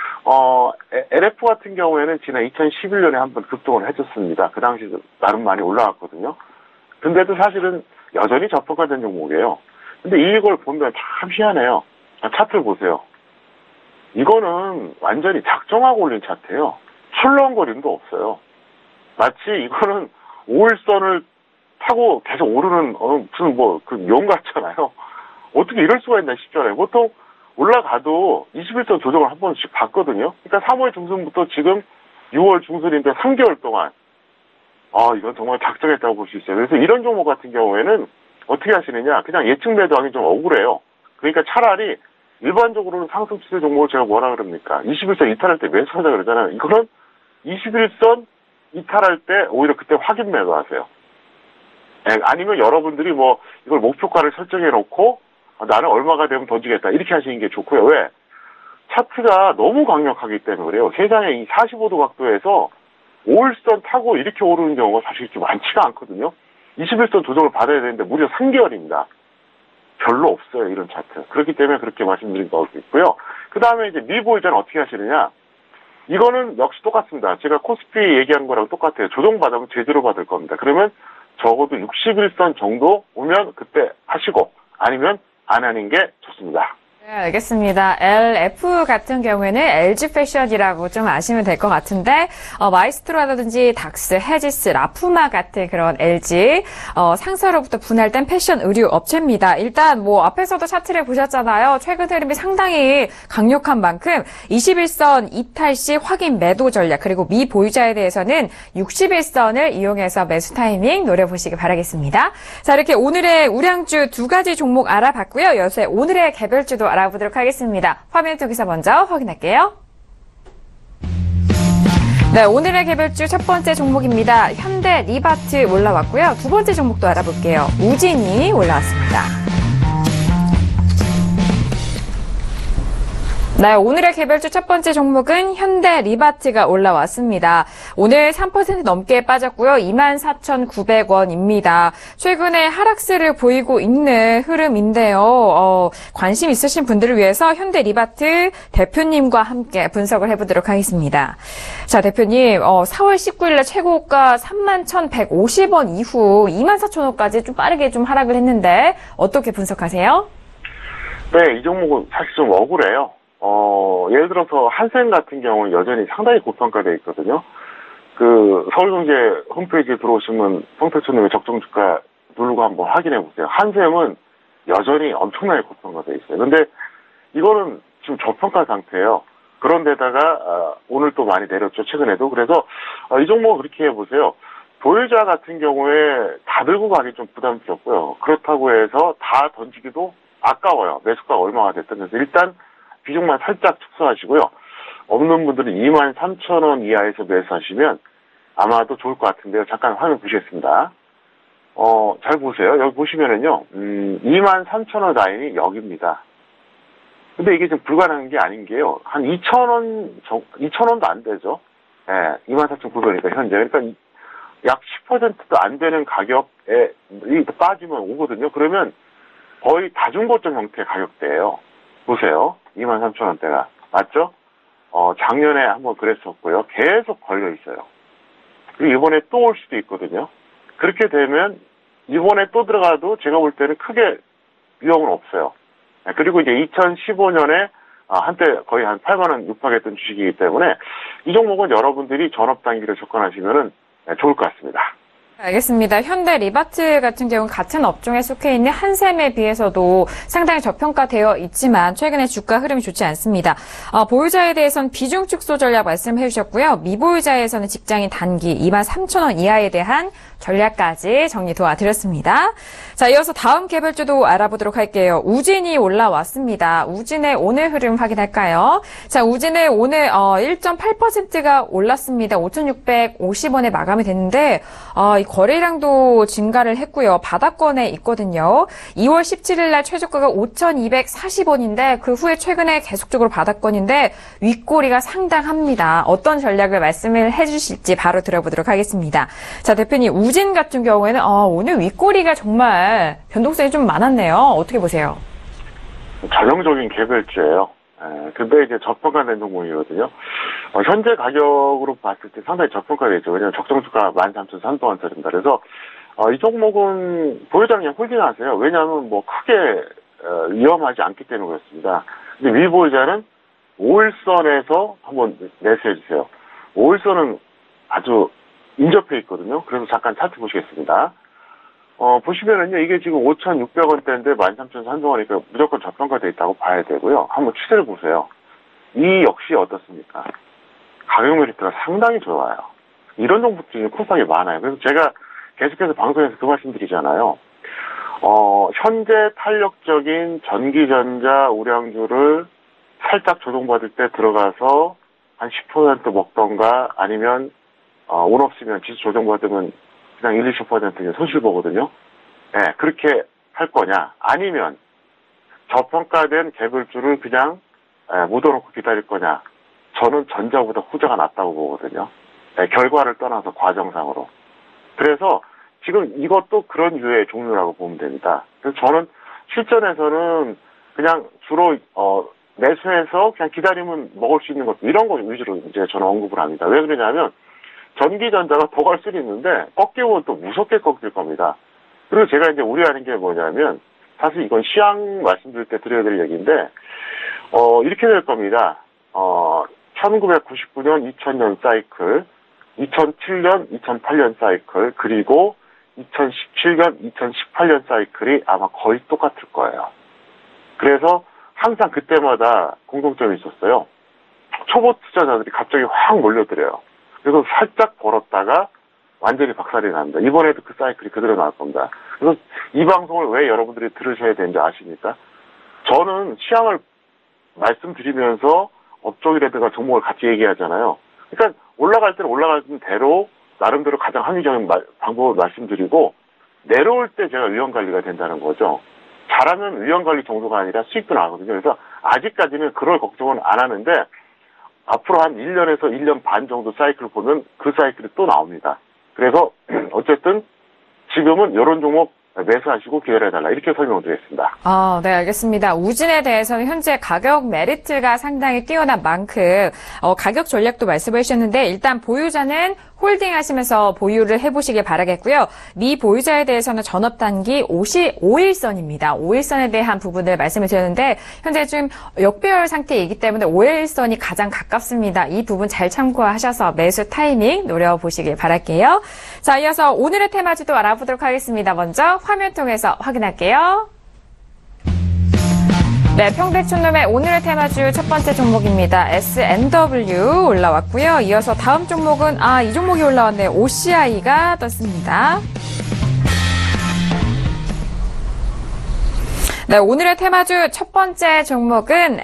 LF 같은 경우에는 지난 2011년에 한번 급등을 해줬습니다. 그 당시 나름 많이 올라갔거든요. 근데도 사실은 여전히 저평가된 종목이에요. 근데 이걸 보면 참 희한해요. 차트를 보세요. 이거는 완전히 작정하고 올린 차트예요. 출렁거림도 없어요. 마치 이거는 5일선을 타고 계속 오르는 무슨 용 같잖아요. 어떻게 이럴 수가 있나 싶잖아요. 보통 올라가도 21선 조정을 한 번씩 받거든요. 그러니까 3월 중순부터 지금 6월 중순인데 3개월 동안 이건 정말 작정했다고 볼 수 있어요. 그래서 이런 종목 같은 경우에는 어떻게 하시느냐, 그냥 예측 매도하기 좀 억울해요. 그러니까 차라리 일반적으로는 상승 추세 종목을 제가 뭐라 그럽니까? 21선 이탈할 때 매수하자 그러잖아요. 이거는 21선 이탈할 때 오히려 그때 확인 매도하세요. 아니면 여러분들이 이걸 목표가를 설정해 놓고 나는 얼마가 되면 던지겠다 이렇게 하시는 게 좋고요. 왜? 차트가 너무 강력하기 때문에 그래요. 세상에 이 45도 각도에서 5일선 타고 이렇게 오르는 경우가 사실 좀 많지가 않거든요. 21선 조정을 받아야 되는데 무려 3개월입니다. 별로 없어요, 이런 차트. 그렇기 때문에 그렇게 말씀드린 거고 있고요. 그 다음에 이제 미보이자는 어떻게 하시느냐. 이거는 역시 똑같습니다. 제가 코스피 얘기한 거랑 똑같아요. 조정받으면 제대로 받을 겁니다. 그러면 적어도 61선 정도 오면 그때 하시고 아니면 안 하는 게 좋습니다. 네, 알겠습니다. LF 같은 경우에는 LG 패션이라고 좀 아시면 될 것 같은데, 마이스트로라든지 닥스, 헤지스, 라푸마 같은 그런 LG, 상사로부터 분할된 패션 의류 업체입니다. 일단 앞에서도 차트를 보셨잖아요. 최근 흐름이 상당히 강력한 만큼 21선 이탈 시 확인 매도 전략, 그리고 미보유자에 대해서는 61선을 이용해서 매수 타이밍 노려보시기 바라겠습니다. 자, 이렇게 오늘의 우량주 두 가지 종목 알아봤고요. 여기서 오늘의 개별주도 알아보도록 하겠습니다. 화면 통해서 먼저 확인할게요. 네, 오늘의 개별주 첫 번째 종목입니다. 현대 리바트 올라왔고요. 두 번째 종목도 알아볼게요. 우진이 올라왔습니다. 네, 오늘의 개별주 첫 번째 종목은 현대 리바트가 올라왔습니다. 오늘 3% 넘게 빠졌고요. 24,900원입니다. 최근에 하락세를 보이고 있는 흐름인데요. 관심 있으신 분들을 위해서 현대 리바트 대표님과 함께 분석을 해보도록 하겠습니다. 자, 대표님, 4월 19일에 최고가 31,150원 이후 24,000원까지 좀 빠르게 좀 하락을 했는데 어떻게 분석하세요? 네, 이 종목은 사실 좀 억울해요. 예를 들어서 한샘 같은 경우는 여전히 상당히 고평가되어 있거든요. 서울경제 홈페이지에 들어오시면 성태초님의 적정주가 누르고 한번 확인해 보세요. 한샘은 여전히 엄청나게 고평가되어 있어요. 근데 이거는 지금 저평가 상태예요. 그런데다가 오늘 또 많이 내렸죠, 최근에도. 그래서 이 종목 그렇게 해보세요. 보유자 같은 경우에 다 들고 가기 좀 부담스럽고요. 그렇다고 해서 다 던지기도 아까워요. 매수가가 얼마가 됐든. 그래서 일단 비중만 살짝 축소하시고요. 없는 분들은 23,000원 이하에서 매수하시면 아마도 좋을 것 같은데요. 잠깐 화면 보시겠습니다. 잘 보세요. 여기 보시면은요, 23,000원 라인이 여기입니다. 근데 이게 좀 불가능한 게 아닌 게요. 한 2,000원도 안 되죠. 예, 24,900원이니까 현재. 그러니까 약 10%도 안 되는 가격에 빠지면 오거든요. 그러면 거의 다중고점 형태의 가격대예요. 보세요. 23,000원대가. 맞죠? 작년에 한번 그랬었고요. 계속 걸려 있어요. 그리고 이번에 또 올 수도 있거든요. 그렇게 되면 이번에 또 들어가도 제가 볼 때는 크게 위험은 없어요. 그리고 이제 2015년에 한때 거의 한 8만원 육박했던 주식이기 때문에 이 종목은 여러분들이 전업 단기를 접근하시면은 좋을 것 같습니다. 알겠습니다. 현대 리바트 같은 경우는 같은 업종에 속해 있는 한샘에 비해서도 상당히 저평가되어 있지만 최근에 주가 흐름이 좋지 않습니다. 보유자에 대해서는 비중 축소 전략 말씀해 주셨고요. 미보유자에서는 직장인 단기 23,000원 이하에 대한 전략까지 정리 도와드렸습니다. 자, 이어서 다음 개별주도 알아보도록 할게요. 우진이 올라왔습니다. 우진의 오늘 흐름 확인할까요? 자, 우진의 오늘 1.8%가 올랐습니다. 5,650원에 마감이 됐는데 이 거래량도 증가를 했고요. 바닥권에 있거든요. 2월 17일 날 최저가가 5,240원인데 그 후에 최근에 계속적으로 바닥권인데 윗꼬리가 상당합니다. 어떤 전략을 말씀을 해주실지 바로 들어보도록 하겠습니다. 자, 대표님, 우진 같은 경우에는 오늘 윗꼬리가 정말 변동성이 좀 많았네요. 어떻게 보세요? 전형적인 개별주예요. 근데 이제 저평가된 종목이거든요. 현재 가격으로 봤을 때 상당히 저평가되죠. 왜냐하면 적정주가 13,300원짜리입니다. 그래서 이 종목은 보유자 그냥 홀딩하세요. 왜냐하면 크게 위험하지 않기 때문에 그렇습니다. 근데 미보유자는 5일선에서 한번 매수해 주세요. 5일선은 아주 인접해 있거든요. 그래서 잠깐 차트 보시겠습니다. 보시면은요, 이게 지금 5,600원대인데 13,000원 한동안이니까 무조건 저평가되어 있다고 봐야 되고요. 한번 추세를 보세요. 이 역시 어떻습니까? 가격 메리트가 상당히 좋아요. 이런 종목들이 쿠팡이 많아요. 그래서 제가 계속해서 방송에서 그 말씀 드리잖아요. 현재 탄력적인 전기전자 우량주를 살짝 조정받을 때 들어가서 한 10% 먹던가 아니면 운 없으면 지수 조정받으면 그냥 1, 20% 손실 보거든요. 네, 그렇게 할 거냐 아니면 저평가된 개별주를 그냥 묻어놓고 기다릴 거냐. 저는 전자보다 후자가 낫다고 보거든요. 네, 결과를 떠나서 과정상으로. 그래서 지금 이것도 그런 유의 종류라고 보면 됩니다. 그래서 저는 실전에서는 그냥 주로 매수해서 그냥 기다리면 먹을 수 있는 것 이런 거 위주로 이제 저는 언급을 합니다. 왜 그러냐면 전기전자가 더 갈 수는 있는데 꺾이면 또 무섭게 꺾일 겁니다. 그리고 제가 이제 우려하는 게 뭐냐면 사실 이건 시황 말씀드릴 때 드려야 될 얘기인데 이렇게 될 겁니다. 1999년, 2000년 사이클, 2007년, 2008년 사이클, 그리고 2017년, 2018년 사이클이 아마 거의 똑같을 거예요. 그래서 항상 그때마다 공통점이 있었어요. 초보 투자자들이 갑자기 확 몰려들어요. 그래서 살짝 벌었다가 완전히 박살이 납니다. 이번에도 그 사이클이 그대로 나올 겁니다. 그래서 이 방송을 왜 여러분들이 들으셔야 되는지 아십니까? 저는 시황을 말씀드리면서 업종이라든가 종목을 같이 얘기하잖아요. 그러니까 올라갈 때는 올라가는 대로 나름대로 가장 합리적인 방법을 말씀드리고 내려올 때 제가 위험관리가 된다는 거죠. 잘하면 위험관리 정도가 아니라 수익도 나거든요. 그래서 아직까지는 그럴 걱정은 안 하는데 앞으로 한 1년에서 1년 반 정도 사이클을 보면 그 사이클이 또 나옵니다. 그래서 어쨌든 지금은 이런 종목 매수하시고 기다려달라 이렇게 설명을 드리겠습니다. 네, 알겠습니다. 우진에 대해서는 현재 가격 메리트가 상당히 뛰어난 만큼 가격 전략도 말씀해 주셨는데 일단 보유자는 홀딩하시면서 보유를 해보시길 바라겠고요. 미보유자에 대해서는 전업단기 5일선입니다. 5일선에 대한 부분을 말씀을 드렸는데 현재 좀 역배열 상태이기 때문에 5일선이 가장 가깝습니다. 이 부분 잘 참고하셔서 매수 타이밍 노려보시길 바랄게요. 자, 이어서 오늘의 테마주도 알아보도록 하겠습니다. 먼저 화면 통해서 확인할게요. 네, 평택촌놈의 오늘의 테마주 첫 번째 종목입니다. S&W 올라왔고요. 이어서 다음 종목은 이 종목이 올라왔네요. OCI가 떴습니다. 네, 오늘의 테마주 첫 번째 종목은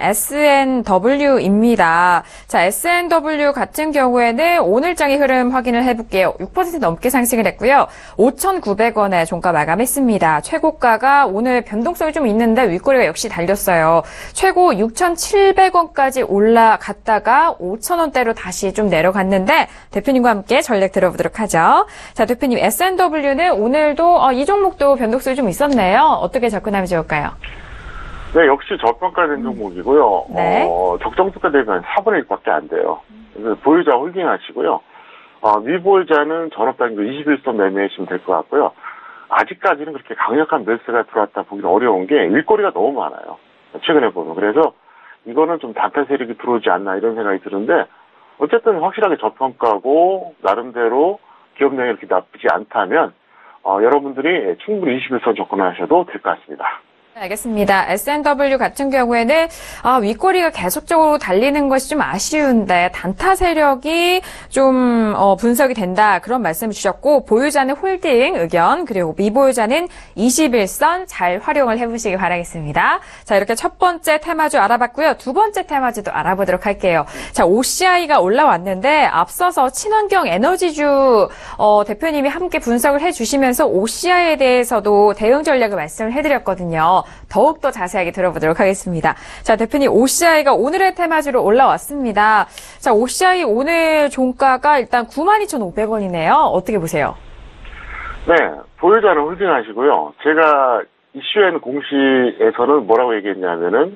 S&W입니다. 자, S&W 같은 경우에는 오늘장의 흐름 확인을 해볼게요. 6% 넘게 상승을 했고요. 5,900원에 종가 마감했습니다. 최고가가 오늘 변동성이 좀 있는데 윗꼬리가 역시 달렸어요. 최고 6,700원까지 올라갔다가 5,000원대로 다시 좀 내려갔는데 대표님과 함께 전략 들어보도록 하죠. 자, 대표님 S&W는 오늘도 이 종목도 변동성이 좀 있었네요. 어떻게 접근하면 좋을까요? 네, 역시 저평가된 종목이고요. 네. 적정수가 되면 4분의 1밖에 안 돼요. 그래서 보유자 홀딩 하시고요. 미보유자는 전업단기로 21선 매매하시면 될 것 같고요. 아직까지는 그렇게 강력한 매수가 들어왔다 보기는 어려운 게 일거리가 너무 많아요. 최근에 보면. 그래서 이거는 좀 단타 세력이 들어오지 않나 이런 생각이 드는데 어쨌든 확실하게 저평가고 나름대로 기업량이 이렇게 나쁘지 않다면 여러분들이 충분히 21선 접근하셔도 될 것 같습니다. 알겠습니다. S&W 같은 경우에는 윗꼬리가 계속적으로 달리는 것이 좀 아쉬운데 단타 세력이 좀 분석이 된다 그런 말씀을 주셨고 보유자는 홀딩 의견 그리고 미보유자는 21선 잘 활용을 해보시기 바라겠습니다. 자, 이렇게 첫 번째 테마주 알아봤고요. 두 번째 테마주도 알아보도록 할게요. 자, OCI가 올라왔는데 앞서서 친환경 에너지주 대표님이 함께 분석을 해주시면서 OCI에 대해서도 대응 전략을 말씀을 해드렸거든요. 더욱더 자세하게 들어보도록 하겠습니다. 자, 대표님 OCI가 오늘의 테마주로 올라왔습니다. 자, OCI 오늘 종가가 일단 92,500원이네요. 어떻게 보세요? 네, 보유자는 홀딩하시고요. 제가 이슈엔 공시에서는 뭐라고 얘기했냐면은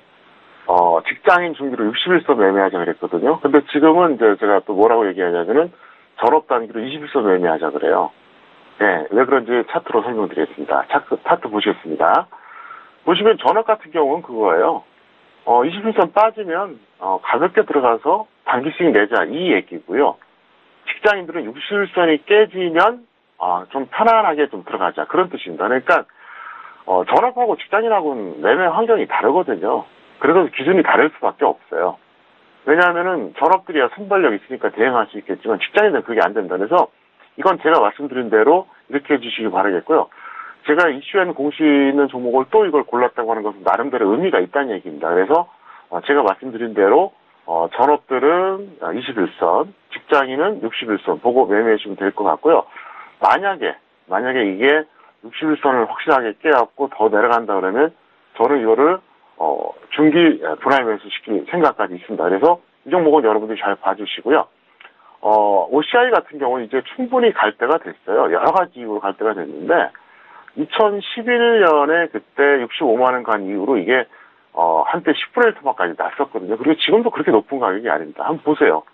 직장인 중기로 61선 매매하자 그랬거든요. 근데 지금은 이제 제가 또 뭐라고 얘기하냐면은 전업 단기로 21선 매매하자 그래요. 네, 왜 그런지 차트로 설명드리겠습니다. 차트 보시겠습니다. 보시면 전업 같은 경우는 그거예요. 21선 빠지면, 가볍게 들어가서 단기 수익 내자, 이 얘기고요. 직장인들은 61선이 깨지면, 좀 편안하게 좀 들어가자. 그런 뜻입니다. 그러니까, 전업하고 직장인하고는 매매 환경이 다르거든요. 그래서 기준이 다를 수밖에 없어요. 왜냐하면은 전업들이야 순발력 있으니까 대응할 수 있겠지만 직장인들은 그게 안 된다. 그래서 이건 제가 말씀드린 대로 이렇게 해주시기 바라겠고요. 제가 이슈엔 공시 있는 종목을 또 이걸 골랐다고 하는 것은 나름대로 의미가 있다는 얘기입니다. 그래서 제가 말씀드린 대로 전업들은 21선, 직장인은 61선 보고 매매해 주시면 될 것 같고요. 만약에 이게 61선을 확실하게 깨갖고 더 내려간다 그러면 저는 이거를 중기 분할 매수시킬 생각까지 있습니다. 그래서 이 종목은 여러분들이 잘 봐주시고요. OCI 같은 경우는 이제 충분히 갈 때가 됐어요. 여러 가지 이유로 갈 때가 됐는데 2011년에 그때 65만 원 간 이후로 이게 한때 10분의 1 토막까지 났었거든요. 그리고 지금도 그렇게 높은 가격이 아닙니다. 한번 보세요.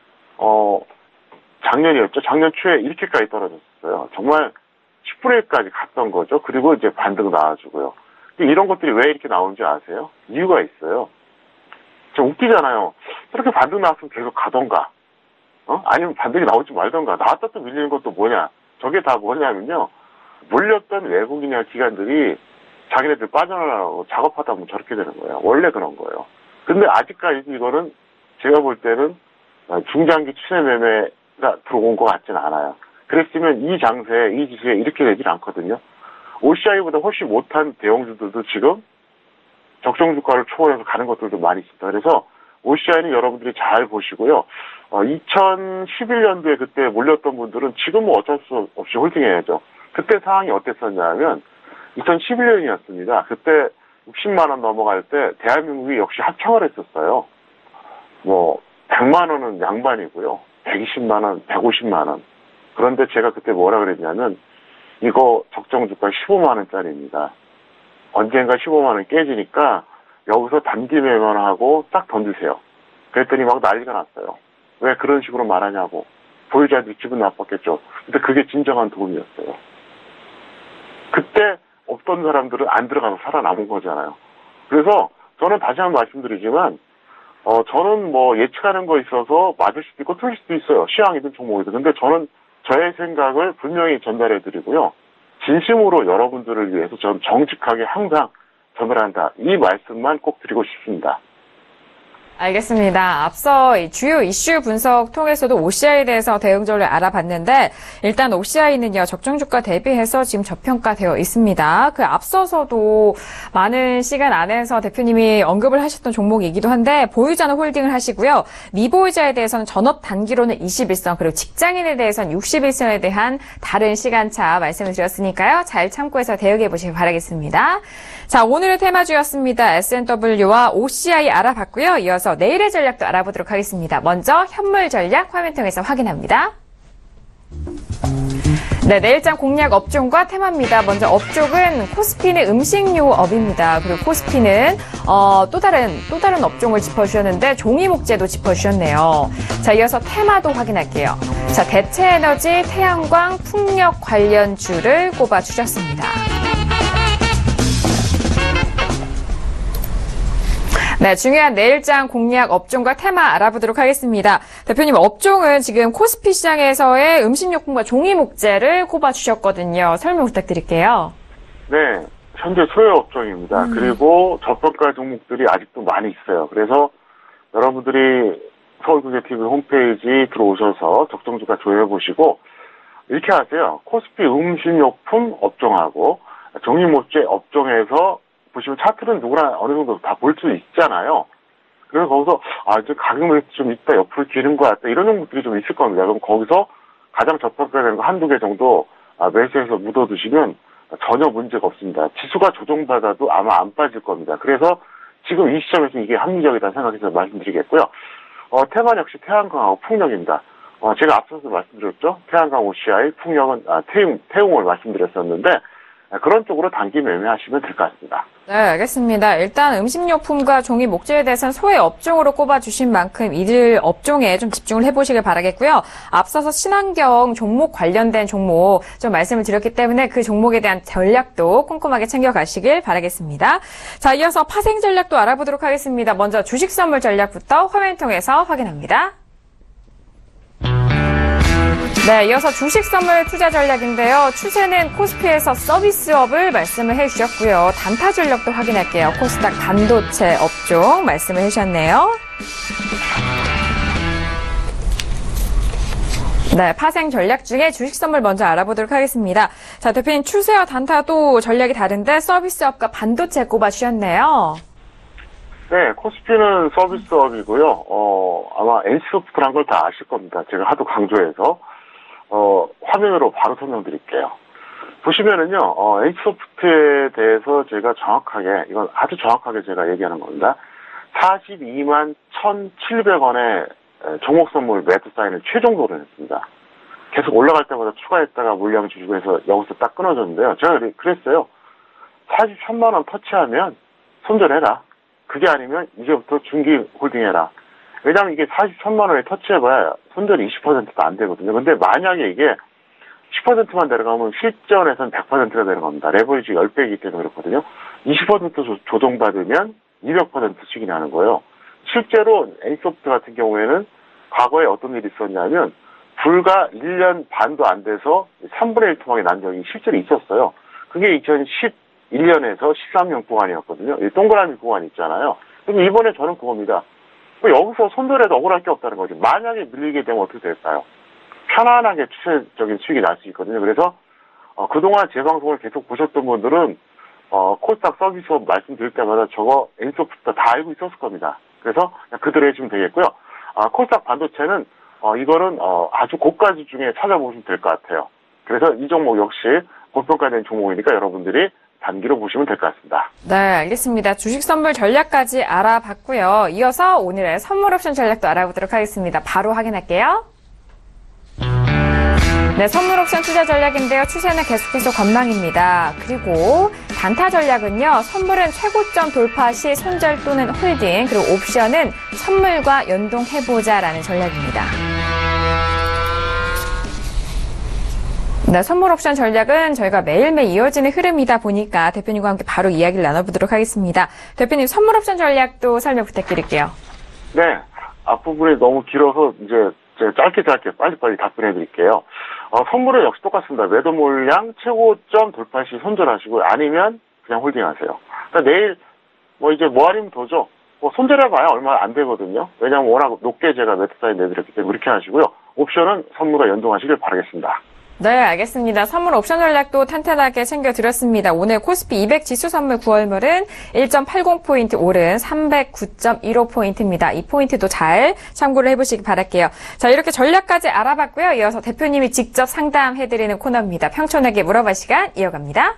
작년이었죠. 작년 초에 이렇게까지 떨어졌어요. 정말 10분의 1까지 갔던 거죠. 그리고 이제 반등 나와주고요. 이런 것들이 왜 이렇게 나오는지 아세요? 이유가 있어요. 좀 웃기잖아요. 이렇게 반등 나왔으면 계속 가던가, 아니면 반등이 나오지 말던가. 나왔다 또 밀리는 것도 뭐냐? 저게 다 뭐냐면요. 몰렸던 외국인이나 기관들이 자기네들 빠져나가고 작업하다 보면 저렇게 되는 거예요. 원래 그런 거예요. 근데 아직까지 이거는 제가 볼 때는 중장기 추세 매매가 들어온 것 같지는 않아요. 그랬으면 이 장세에, 이 지수에 이렇게 되질 않거든요. OCI보다 훨씬 못한 대형주들도 지금 적정 주가를 초월해서 가는 것들도 많이 있습니다. 그래서 OCI는 여러분들이 잘 보시고요. 2011년도에 그때 몰렸던 분들은 지금은 어쩔 수 없이 홀딩해야죠. 그때 상황이 어땠었냐면 2011년이었습니다. 그때 60만 원 넘어갈 때 대한민국이 역시 합창을 했었어요. 100만 원은 양반이고요. 120만 원, 150만 원. 그런데 제가 그때 뭐라 그랬냐면 이거 적정 주가 15만 원짜리입니다. 언젠가 15만 원 깨지니까 여기서 단기 매매만 하고 딱 던지세요. 그랬더니 막 난리가 났어요. 왜 그런 식으로 말하냐고. 보유자들이 기분 나빴겠죠. 근데 그게 진정한 도움이었어요. 그때 없던 사람들은 안 들어가서 살아남은 거잖아요. 그래서 저는 다시 한번 말씀드리지만 저는 예측하는 거 있어서 맞을 수도 있고 틀릴 수도 있어요. 시황이든 종목이든. 근데 저는 저의 생각을 분명히 전달해 드리고요. 진심으로 여러분들을 위해서 저는 정직하게 항상 전달한다. 이 말씀만 꼭 드리고 싶습니다. 알겠습니다. 앞서 주요 이슈 분석 통해서도 OCI에 대해서 대응 전략 알아봤는데 일단 OCI는요. 적정 주가 대비해서 지금 저평가되어 있습니다. 그 앞서서도 많은 시간 안에서 대표님이 언급을 하셨던 종목이기도 한데 보유자는 홀딩을 하시고요. 미보유자에 대해서는 전업 단기로는 21선 그리고 직장인에 대해서는 61선에 대한 다른 시간차 말씀을 드렸으니까요. 잘 참고해서 대응해 보시기 바라겠습니다. 자, 오늘의 테마주였습니다. S&W와 OCI 알아봤고요. 이어서 내일의 전략도 알아보도록 하겠습니다. 먼저 현물 전략 화면 통해서 확인합니다. 네, 내일장 공략 업종과 테마입니다. 먼저 업종은 코스피는 음식료업입니다. 그리고 코스피는 또 다른 업종을 짚어주셨는데 종이목재도 짚어주셨네요. 자, 이어서 테마도 확인할게요. 자, 대체에너지, 태양광, 풍력 관련주를 꼽아주셨습니다. 네, 중요한 내일장 공략 업종과 테마 알아보도록 하겠습니다. 대표님, 업종은 지금 코스피 시장에서의 음식료품과 종이목재를 꼽아주셨거든요. 설명 부탁드릴게요. 네, 현재 소요 업종입니다. 그리고 저평가 종목들이 아직도 많이 있어요. 그래서 여러분들이 서울국제TV 홈페이지 들어오셔서 적정주가 조회해보시고 이렇게 하세요. 코스피 음식료품 업종하고 종이목재 업종에서 보시면 차트는 누구나 어느 정도 다 볼 수 있잖아요. 그래서 거기서 이제 가격이 좀 있다, 옆으로 기는 것 같다 이런 종목들이 좀 있을 겁니다. 그럼 거기서 가장 저평가되는 거 한두 개 정도 매수해서 묻어두시면 전혀 문제가 없습니다. 지수가 조정받아도 아마 안 빠질 겁니다. 그래서 지금 이 시점에서 이게 합리적이다 생각해서 말씀드리겠고요. 테마는 역시 태양광하고 풍력입니다. 제가 앞서서 말씀드렸죠. 태양광 OCI, 풍력은 태웅을 말씀드렸었는데 그런 쪽으로 단기 매매하시면 될 것 같습니다. 네, 알겠습니다. 일단 음식료품과 종이 목재에 대해서는 소외 업종으로 꼽아주신 만큼 이들 업종에 좀 집중을 해보시길 바라겠고요. 앞서서 친환경 종목 관련된 종목 좀 말씀을 드렸기 때문에 그 종목에 대한 전략도 꼼꼼하게 챙겨가시길 바라겠습니다. 자, 이어서 파생 전략도 알아보도록 하겠습니다. 먼저 주식 선물 전략부터 화면 통해서 확인합니다. 네, 이어서 주식 선물 투자 전략인데요. 추세는 코스피에서 서비스업을 말씀을 해주셨고요. 단타 전략도 확인할게요. 코스닥 반도체 업종 말씀을 해주셨네요. 네, 파생 전략 중에 주식 선물 먼저 알아보도록 하겠습니다. 자, 대표님 추세와 단타도 전략이 다른데 서비스업과 반도체 꼽아주셨네요. 네, 코스피는 서비스업이고요. 아마 NC소프트란 걸 다 아실 겁니다. 제가 하도 강조해서. 화면으로 바로 설명드릴게요. 보시면은요, NC소프트에 대해서 제가 정확하게, 이건 아주 정확하게 제가 얘기하는 겁니다. 42만 1,700원의 종목 선물 매수 사인을 최종 도전했습니다. 계속 올라갈 때마다 추가했다가 물량 주시고 해서 여기서 딱 끊어졌는데요. 제가 그랬어요. 43만원 터치하면 손절해라. 그게 아니면 이제부터 중기 홀딩해라. 왜냐하면 이게 43만원에 터치해봐야 손절이 20%도 안 되거든요. 근데 만약에 이게 10%만 내려가면 실전에서는 100%가 되는 겁니다. 레버리지 10배이기 때문에 그렇거든요. 20% 조정받으면 200%씩이 나는 거예요. 실제로 N소프트 같은 경우에는 과거에 어떤 일이 있었냐면 불과 1년 반도 안 돼서 3분의 1 토막이 난 적이 실제로 있었어요. 그게 2011년에서 13년 구간이었거든요. 이 동그라미 구간 있잖아요. 그럼 이번에 저는 그겁니다. 여기서 손절해도 억울할 게 없다는 거죠. 만약에 밀리게 되면 어떻게 될까요? 편안하게 추세적인 수익이 날 수 있거든요. 그래서 그동안 제 방송을 계속 보셨던 분들은 코스닥 서비스업 말씀드릴 때마다 저거 N소프트 다 알고 있었을 겁니다. 그래서 그대로 해주면 되겠고요. 코스닥 반도체는 이거는 아주 고가지 중에 찾아보시면 될 것 같아요. 그래서 이 종목 역시 고평가된 종목이니까 여러분들이 단기로 보시면 될 것 같습니다. 네, 알겠습니다. 주식 선물 전략까지 알아봤고요. 이어서 오늘의 선물 옵션 전략도 알아보도록 하겠습니다. 바로 확인할게요. 네, 선물 옵션 투자 전략인데요. 추세는 계속해서 건망입니다. 그리고 단타 전략은요. 선물은 최고점 돌파 시 손절 또는 홀딩, 그리고 옵션은 선물과 연동해보자라는 전략입니다. 네, 선물 옵션 전략은 저희가 매일매일 이어지는 흐름이다 보니까 대표님과 함께 바로 이야기를 나눠보도록 하겠습니다. 대표님, 선물 옵션 전략도 설명 부탁드릴게요. 네, 앞부분이 너무 길어서 이제 제가 짧게 빨리빨리 답변해드릴게요. 선물은 역시 똑같습니다. 매도 물량 최고점 돌파 시 손절하시고 아니면 그냥 홀딩하세요. 그러니까 내일 이제 아니면 더죠. 손절해봐야 얼마 안 되거든요. 왜냐하면 워낙 높게 제가 매도 사인 내드렸기 때문에 그렇게 하시고요. 옵션은 선물과 연동하시길 바라겠습니다. 네, 알겠습니다. 선물 옵션 전략도 탄탄하게 챙겨드렸습니다. 오늘 코스피 200 지수 선물 9월물은 1.80포인트 오른 309.15포인트입니다. 이 포인트도 잘 참고를 해보시기 바랄게요. 자, 이렇게 전략까지 알아봤고요. 이어서 대표님이 직접 상담해드리는 코너입니다. 평촌에게 물어봐 시간 이어갑니다.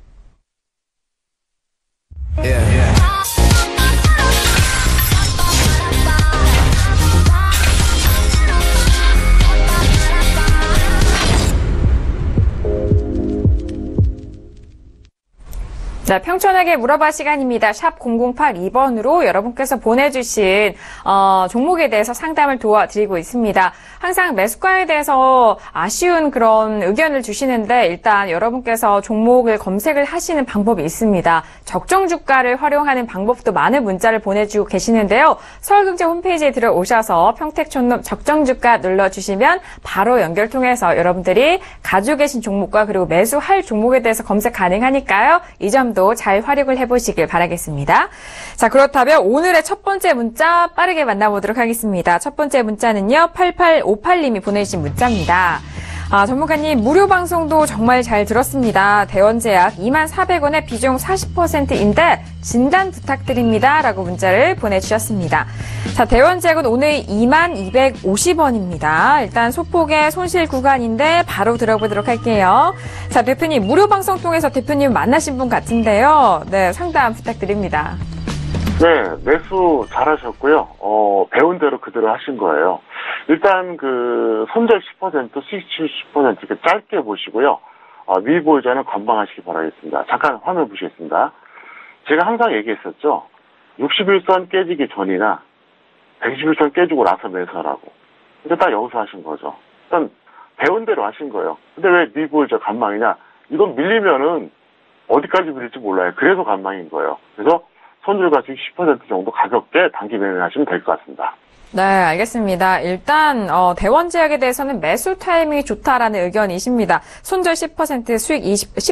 자, 평촌에게 물어봐 시간입니다. 샵 0082번으로 여러분께서 보내주신 종목에 대해서 상담을 도와드리고 있습니다. 항상 매수가에 대해서 아쉬운 그런 의견을 주시는데 일단 여러분께서 종목을 검색을 하시는 방법이 있습니다. 적정 주가를 활용하는 방법도 많은 문자를 보내주고 계시는데요. 서울경제 홈페이지에 들어오셔서 평택촌놈 적정 주가 눌러주시면 바로 연결 통해서 여러분들이 가지고 계신 종목과 그리고 매수할 종목에 대해서 검색 가능하니까요. 이 점도 잘 활용을 해보시길 바라겠습니다. 자, 그렇다면 오늘의 첫 번째 문자 빠르게 만나보도록 하겠습니다. 첫 번째 문자는요. 8858님이 보내주신 문자입니다. 전문가님, 무료 방송도 정말 잘 들었습니다. 대원제약 24,400원에 비중 40%인데 진단 부탁드립니다. 라고 문자를 보내주셨습니다. 자, 대원제약은 오늘 22,250원입니다. 일단 소폭의 손실 구간인데 바로 들어보도록 할게요. 자, 대표님, 무료 방송 통해서 대표님 만나신 분 같은데요. 네, 상담 부탁드립니다. 네, 매수 잘하셨고요. 배운 대로 그대로 하신 거예요. 일단 손절 10%, 수익 70% 이렇게 짧게 보시고요. 미보유자는 관망하시기 바라겠습니다. 잠깐 화면 보시겠습니다. 제가 항상 얘기했었죠. 61선 깨지기 전이나 121선 깨지고 나서 매수하라고. 근데 딱 여기서 하신 거죠. 일단 배운 대로 하신 거예요. 근데 왜 미보유자 관망이냐? 이건 밀리면은 어디까지 밀릴지 몰라요. 그래서 관망인 거예요. 그래서 손절 가치익 10% 정도 가볍게 단기 매매하시면 될 것 같습니다. 네, 알겠습니다. 일단 대원제약에 대해서는 매수 타이밍이 좋다라는 의견이십니다. 손절 10%, 수익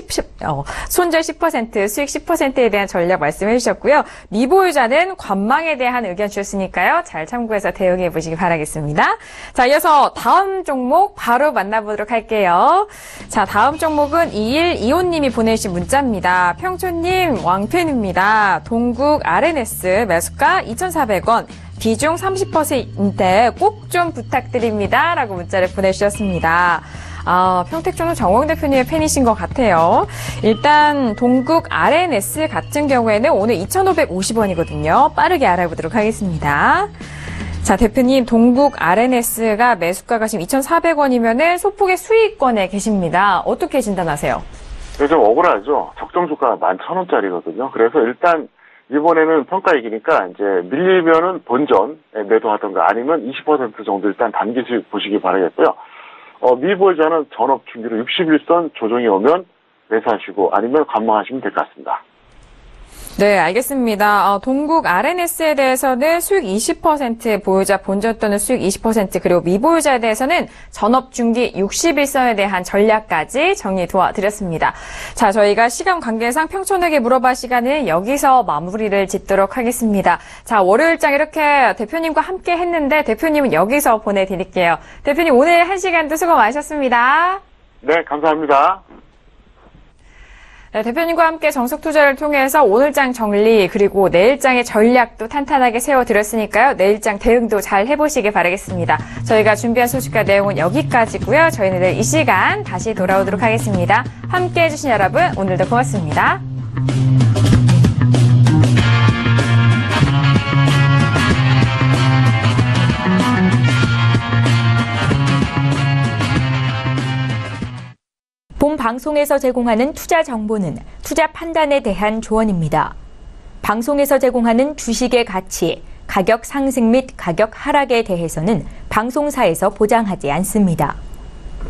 10%에 대한 전략 말씀해 주셨고요. 미보유자는 관망에 대한 의견 주셨으니까요. 잘 참고해서 대응해 보시기 바라겠습니다. 자, 이어서 다음 종목 바로 만나보도록 할게요. 자, 다음 종목은 2125님이 보내주신 문자입니다. 평촌님 왕팬입니다. 동국 RNS 매수가 2,400원. 비중 30%인데 꼭 좀 부탁드립니다. 라고 문자를 보내주셨습니다. 평택전은 정홍 대표님의 팬이신 것 같아요. 일단 동국 RNS 같은 경우에는 오늘 2,550원이거든요. 빠르게 알아보도록 하겠습니다. 자, 대표님 동국 RNS가 매수가가 지금 2,400원이면은 소폭의 수익권에 계십니다. 어떻게 진단하세요? 좀 억울하죠. 적정 주가가 11,000원짜리거든요. 그래서 일단 이번에는 평가이기니까 이제 밀리면은 본전 매도하던가 아니면 20% 정도 일단 단기 수익 보시기 바라겠고요. 미보유자는 전업 중기로 61선 조정이 오면 매수하시고 아니면 관망하시면 될 것 같습니다. 네, 알겠습니다. 동국 RNS에 대해서는 수익 20%, 보유자 본전 또는 수익 20%, 그리고 미보유자에 대해서는 전업 중기 61선에 대한 전략까지 정리 도와드렸습니다. 자, 저희가 시간 관계상 평촌에게 물어봐 시간은 여기서 마무리를 짓도록 하겠습니다. 자, 월요일장 이렇게 대표님과 함께 했는데 대표님은 여기서 보내드릴게요. 대표님 오늘 1시간도 수고 많으셨습니다. 네, 감사합니다. 네, 대표님과 함께 정석 투자를 통해서 오늘장 정리 그리고 내일장의 전략도 탄탄하게 세워드렸으니까요. 내일장 대응도 잘 해보시길 바라겠습니다. 저희가 준비한 소식과 내용은 여기까지고요. 저희는 내일 이 시간 다시 돌아오도록 하겠습니다. 함께해 주신 여러분 오늘도 고맙습니다. 본 방송에서 제공하는 투자 정보는 투자 판단에 대한 조언입니다. 방송에서 제공하는 주식의 가치, 가격 상승 및 가격 하락에 대해서는 방송사에서 보장하지 않습니다.